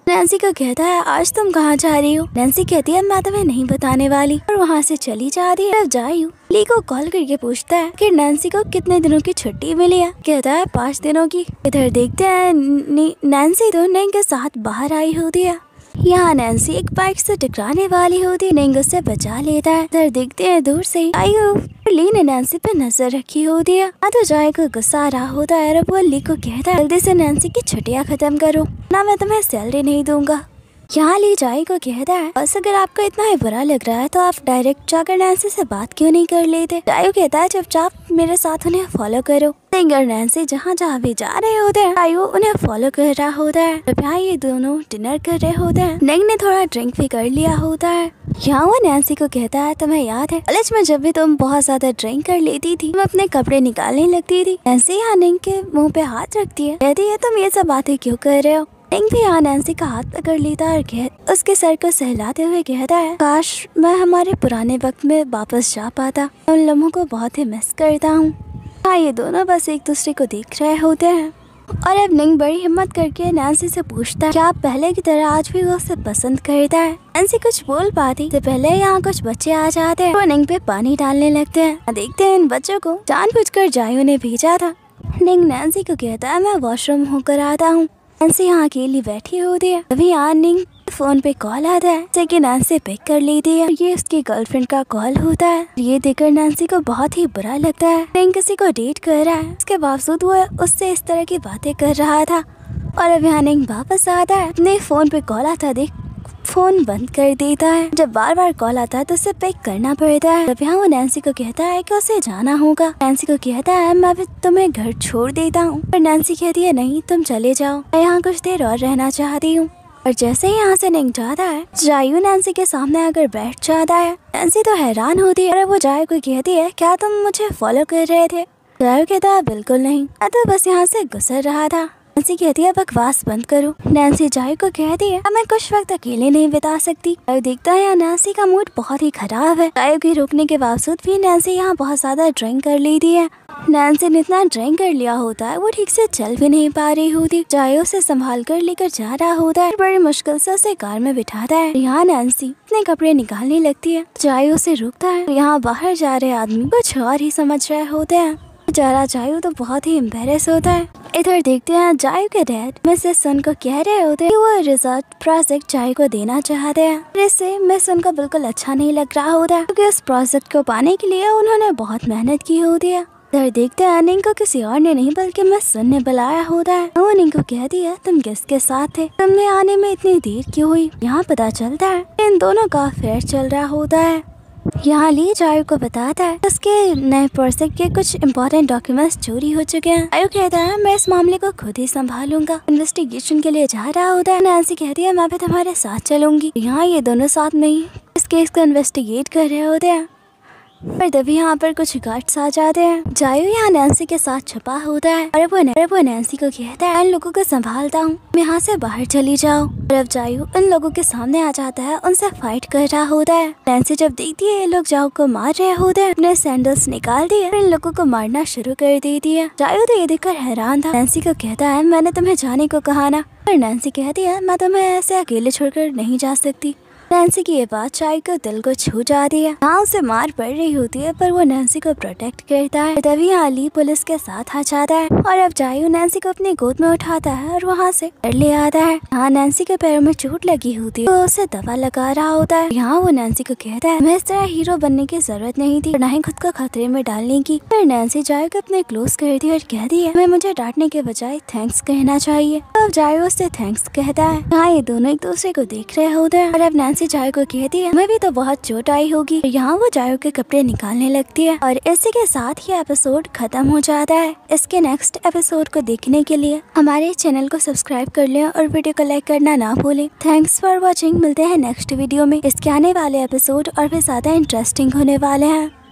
नैन्सी को कहता है आज तुम कहाँ जा रही हो। नैन्सी कहती है मैं तुम्हें नहीं बताने वाली और वहाँ से चली जा रही है। जायू ली को कॉल करके पूछता है कि नैन्सी को कितने दिनों की छुट्टी मिली है। कहता है पाँच दिनों की। इधर देखते हैं नैन्सी तो निंग के साथ बाहर आई होती है। यहाँ नैन्सी एक बाइक से टकराने वाली होती है, निंग उससे बचा लेता है। इधर देखते हैं दूर से जायू ली ने नैन्सी पे नजर रखी होती है। तो जायू को गुस्सा आ रहा होता है और वो ली को कहता है जल्दी से नैन्सी की छुट्टियाँ खत्म करो ना मैं तुम्हें सैलरी नहीं दूंगा। यहाँ ली जायू को कहता है बस अगर आपको इतना ही बुरा लग रहा है तो आप डायरेक्ट जाकर नैन्सी से बात क्यों नहीं कर लेते। जायू कहता है चुपचाप मेरे साथ उन्हें फॉलो करो। निंग और नैन्सी जहाँ जहाँ भी जा रहे होते हैं जायू उन्हें फॉलो कर रहा होता है। यहाँ ये दोनों डिनर कर रहे होते हैं। निंग ने थोड़ा ड्रिंक भी कर लिया होता है। यहाँ वो नैन्सी को कहता है तुम्हें याद है कॉलेज में जब भी तुम बहुत ज्यादा ड्रिंक कर लेती थी तुम अपने कपड़े निकालने लगती थी। नैन्सी यहाँ निंग के मुँह पे हाथ रखती है, कहती है तुम ये सब बातें क्यों कर रहे हो। निंग भी यहाँ नैन्सी का हाथ पकड़ लेता है और कह उसके सर को सहलाते हुए कहता है काश मैं हमारे पुराने वक्त में वापस जा पाता, उन लम्हों को बहुत ही मिस करता हूँ। हाँ ये दोनों बस एक दूसरे को देख रहे होते हैं और अब निंग बड़ी हिम्मत करके नैन्सी से पूछता है क्या आप पहले की तरह आज भी वो उसे पसंद करता है। नैन्सी कुछ बोल पाती तो पहले यहाँ कुछ बच्चे आ जाते हैं, वो निंग पे पानी डालने लगते हैं। देखते हैं इन बच्चों को जानबूझकर जायू ने भेजा था। निंग नैन्सी को कहता है मैं वॉशरूम होकर आता हूँ। नैन्सी यहाँ अकेली बैठी होती है। तभी यहाँ निंग फोन पे कॉल आता है जैसे कि नैन्सी पिक कर लेती है। ये उसकी गर्लफ्रेंड का कॉल होता है। ये देखकर नैन्सी को बहुत ही बुरा लगता है। निंग किसी को डेट कर रहा है, इसके बावजूद वो उससे इस तरह की बातें कर रहा था। और अब यहाँ निंग वापस आता है, अपने फोन पे कॉल आता देख फोन बंद कर देता है। जब बार बार कॉल आता है तो उसे पिक करना पड़ता है। तब यहाँ वो नैन्सी को कहता है कि उसे जाना होगा। नैन्सी को कहता है मैं भी तुम्हें घर छोड़ देता हूँ, पर नैन्सी कहती है नहीं तुम चले जाओ, मैं यहाँ कुछ देर और रहना चाहती हूँ। और जैसे ही यहाँ से निंग जाता है जायू नैन्सी के सामने आकर बैठ जाता है। नैन्सी तो हैरान होती है और वो जायू को कहती है क्या तुम मुझे फॉलो कर रहे थे। जायू कहता है बिल्कुल नहीं, मैं तो बस यहाँ से गुजर रहा था। नैन्सी कहती है बकवास बंद करो। नैन्सी जायू को कहती है मैं कुछ वक्त अकेले नहीं बिता सकती। जायू देखता है नैन्सी का मूड बहुत ही खराब है। जायू के रोकने के बावजूद भी नैन्सी यहाँ बहुत ज्यादा ड्रिंक कर लेती है। नैन्सी ने इतना ड्रिंक कर लिया होता है वो ठीक से चल भी नहीं पा रही होती। जायू उसे संभाल कर लेकर जा रहा होता है, बड़ी मुश्किल से उसे कार में बिठाता है। यहाँ नैन्सी अपने कपड़े निकालने लगती है। जायू उसे रोकता है। यहाँ बाहर जा रहे आदमी कुछ और ही समझ रहे होते हैं। बेचारा जायू तो बहुत ही एम्बेरस होता है। इधर देखते हैं जायू के डैड मिसेस सन को कह रहे होते हैं कि वो रिसर्च प्रोजेक्ट जायू को देना चाहते हैं। इससे मिस सन को बिल्कुल अच्छा नहीं लग रहा होता क्योंकि उस प्रोजेक्ट को पाने के लिए उन्होंने बहुत मेहनत की होती है। इधर देखते हैं निंग को किसी और ने नहीं बल्कि मिस सन ने बुलाया होता है। वो निंग को कहती है तुम किसके साथ थे, तुमने आने में इतनी देर क्यों हुई। यहाँ पता चलता है इन दोनों का अफेयर चल रहा होता है। यहाँ ली जायू को बताता है उसके नए प्रोजेक्ट के कुछ इम्पोर्टेंट डॉक्यूमेंट्स चोरी हो चुके हैं। जायू कहता है मैं इस मामले को खुद ही संभालूंगा। इन्वेस्टिगेशन के लिए जा रहा होता है। नैन्सी कहती है मैं भी तुम्हारे साथ चलूंगी। यहाँ ये दोनों साथ में ही इस केस को इन्वेस्टिगेट कर रहे होते हैं। पर तभी यहाँ पर कुछ गार्ड्स आ जाते हैं। जायू यहाँ नैन्सी के साथ छुपा होता है और वो, वो नैन्सी को कहता है इन लोगों को संभालता हूँ, मैं यहाँ से बाहर चली जाओ। और अब जायू इन लोगों के सामने आ जाता है, उनसे फाइट कर रहा होता है। नैन्सी जब देखती है ये लोग जायू को मार रहे होते हैं, अपने सैंडल्स निकाल दिए और इन लोगों को मारना शुरू कर देती है। जायू तो ये देखकर हैरान था। नैन्सी को कहता है मैंने तुम्हें जाने को कहा ना। और नैन्सी कहती है मैं तुम्हें ऐसे अकेले छोड़कर नहीं जा सकती। नैन्सी की ये बात जायू को दिल को छू जाती है। हाँ उसे मार पड़ रही होती है पर वो नैन्सी को प्रोटेक्ट करता है। तभी अली पुलिस के साथ आ जाता है और अब जायू नैन्सी को अपनी गोद में उठाता है और वहाँ से घर ले आता है। हाँ नैन्सी के पैरों में चोट लगी होती है तो उसे दवा लगा रहा होता है। यहाँ वो नैन्सी को कहता है मैं इस तरह हीरो बनने की जरूरत नहीं थी, न ही खुद को खतरे में डालने की। फिर नैन्सी जायू को अपने क्लोज करती है और कहती है मैं मुझे डांटने के बजाय थैंक्स कहना चाहिए। तो अब जायू उससे थैंक्स कहता है। हाँ ये दोनों एक दूसरे को देख रहे होते हैं और अब नैन्सी जायू को कहती है मैं भी तो बहुत चोट आई होगी। यहाँ वो जायू के कपड़े निकालने लगती है और इसी के साथ ही एपिसोड खत्म हो जाता है। इसके नेक्स्ट एपिसोड को देखने के लिए हमारे चैनल को सब्सक्राइब कर लें और वीडियो को लाइक करना ना भूलें। Thanks for watching. मिलते हैं नेक्स्ट वीडियो में। इसके आने वाले एपिसोड और भी ज्यादा इंटरेस्टिंग होने वाले हैं।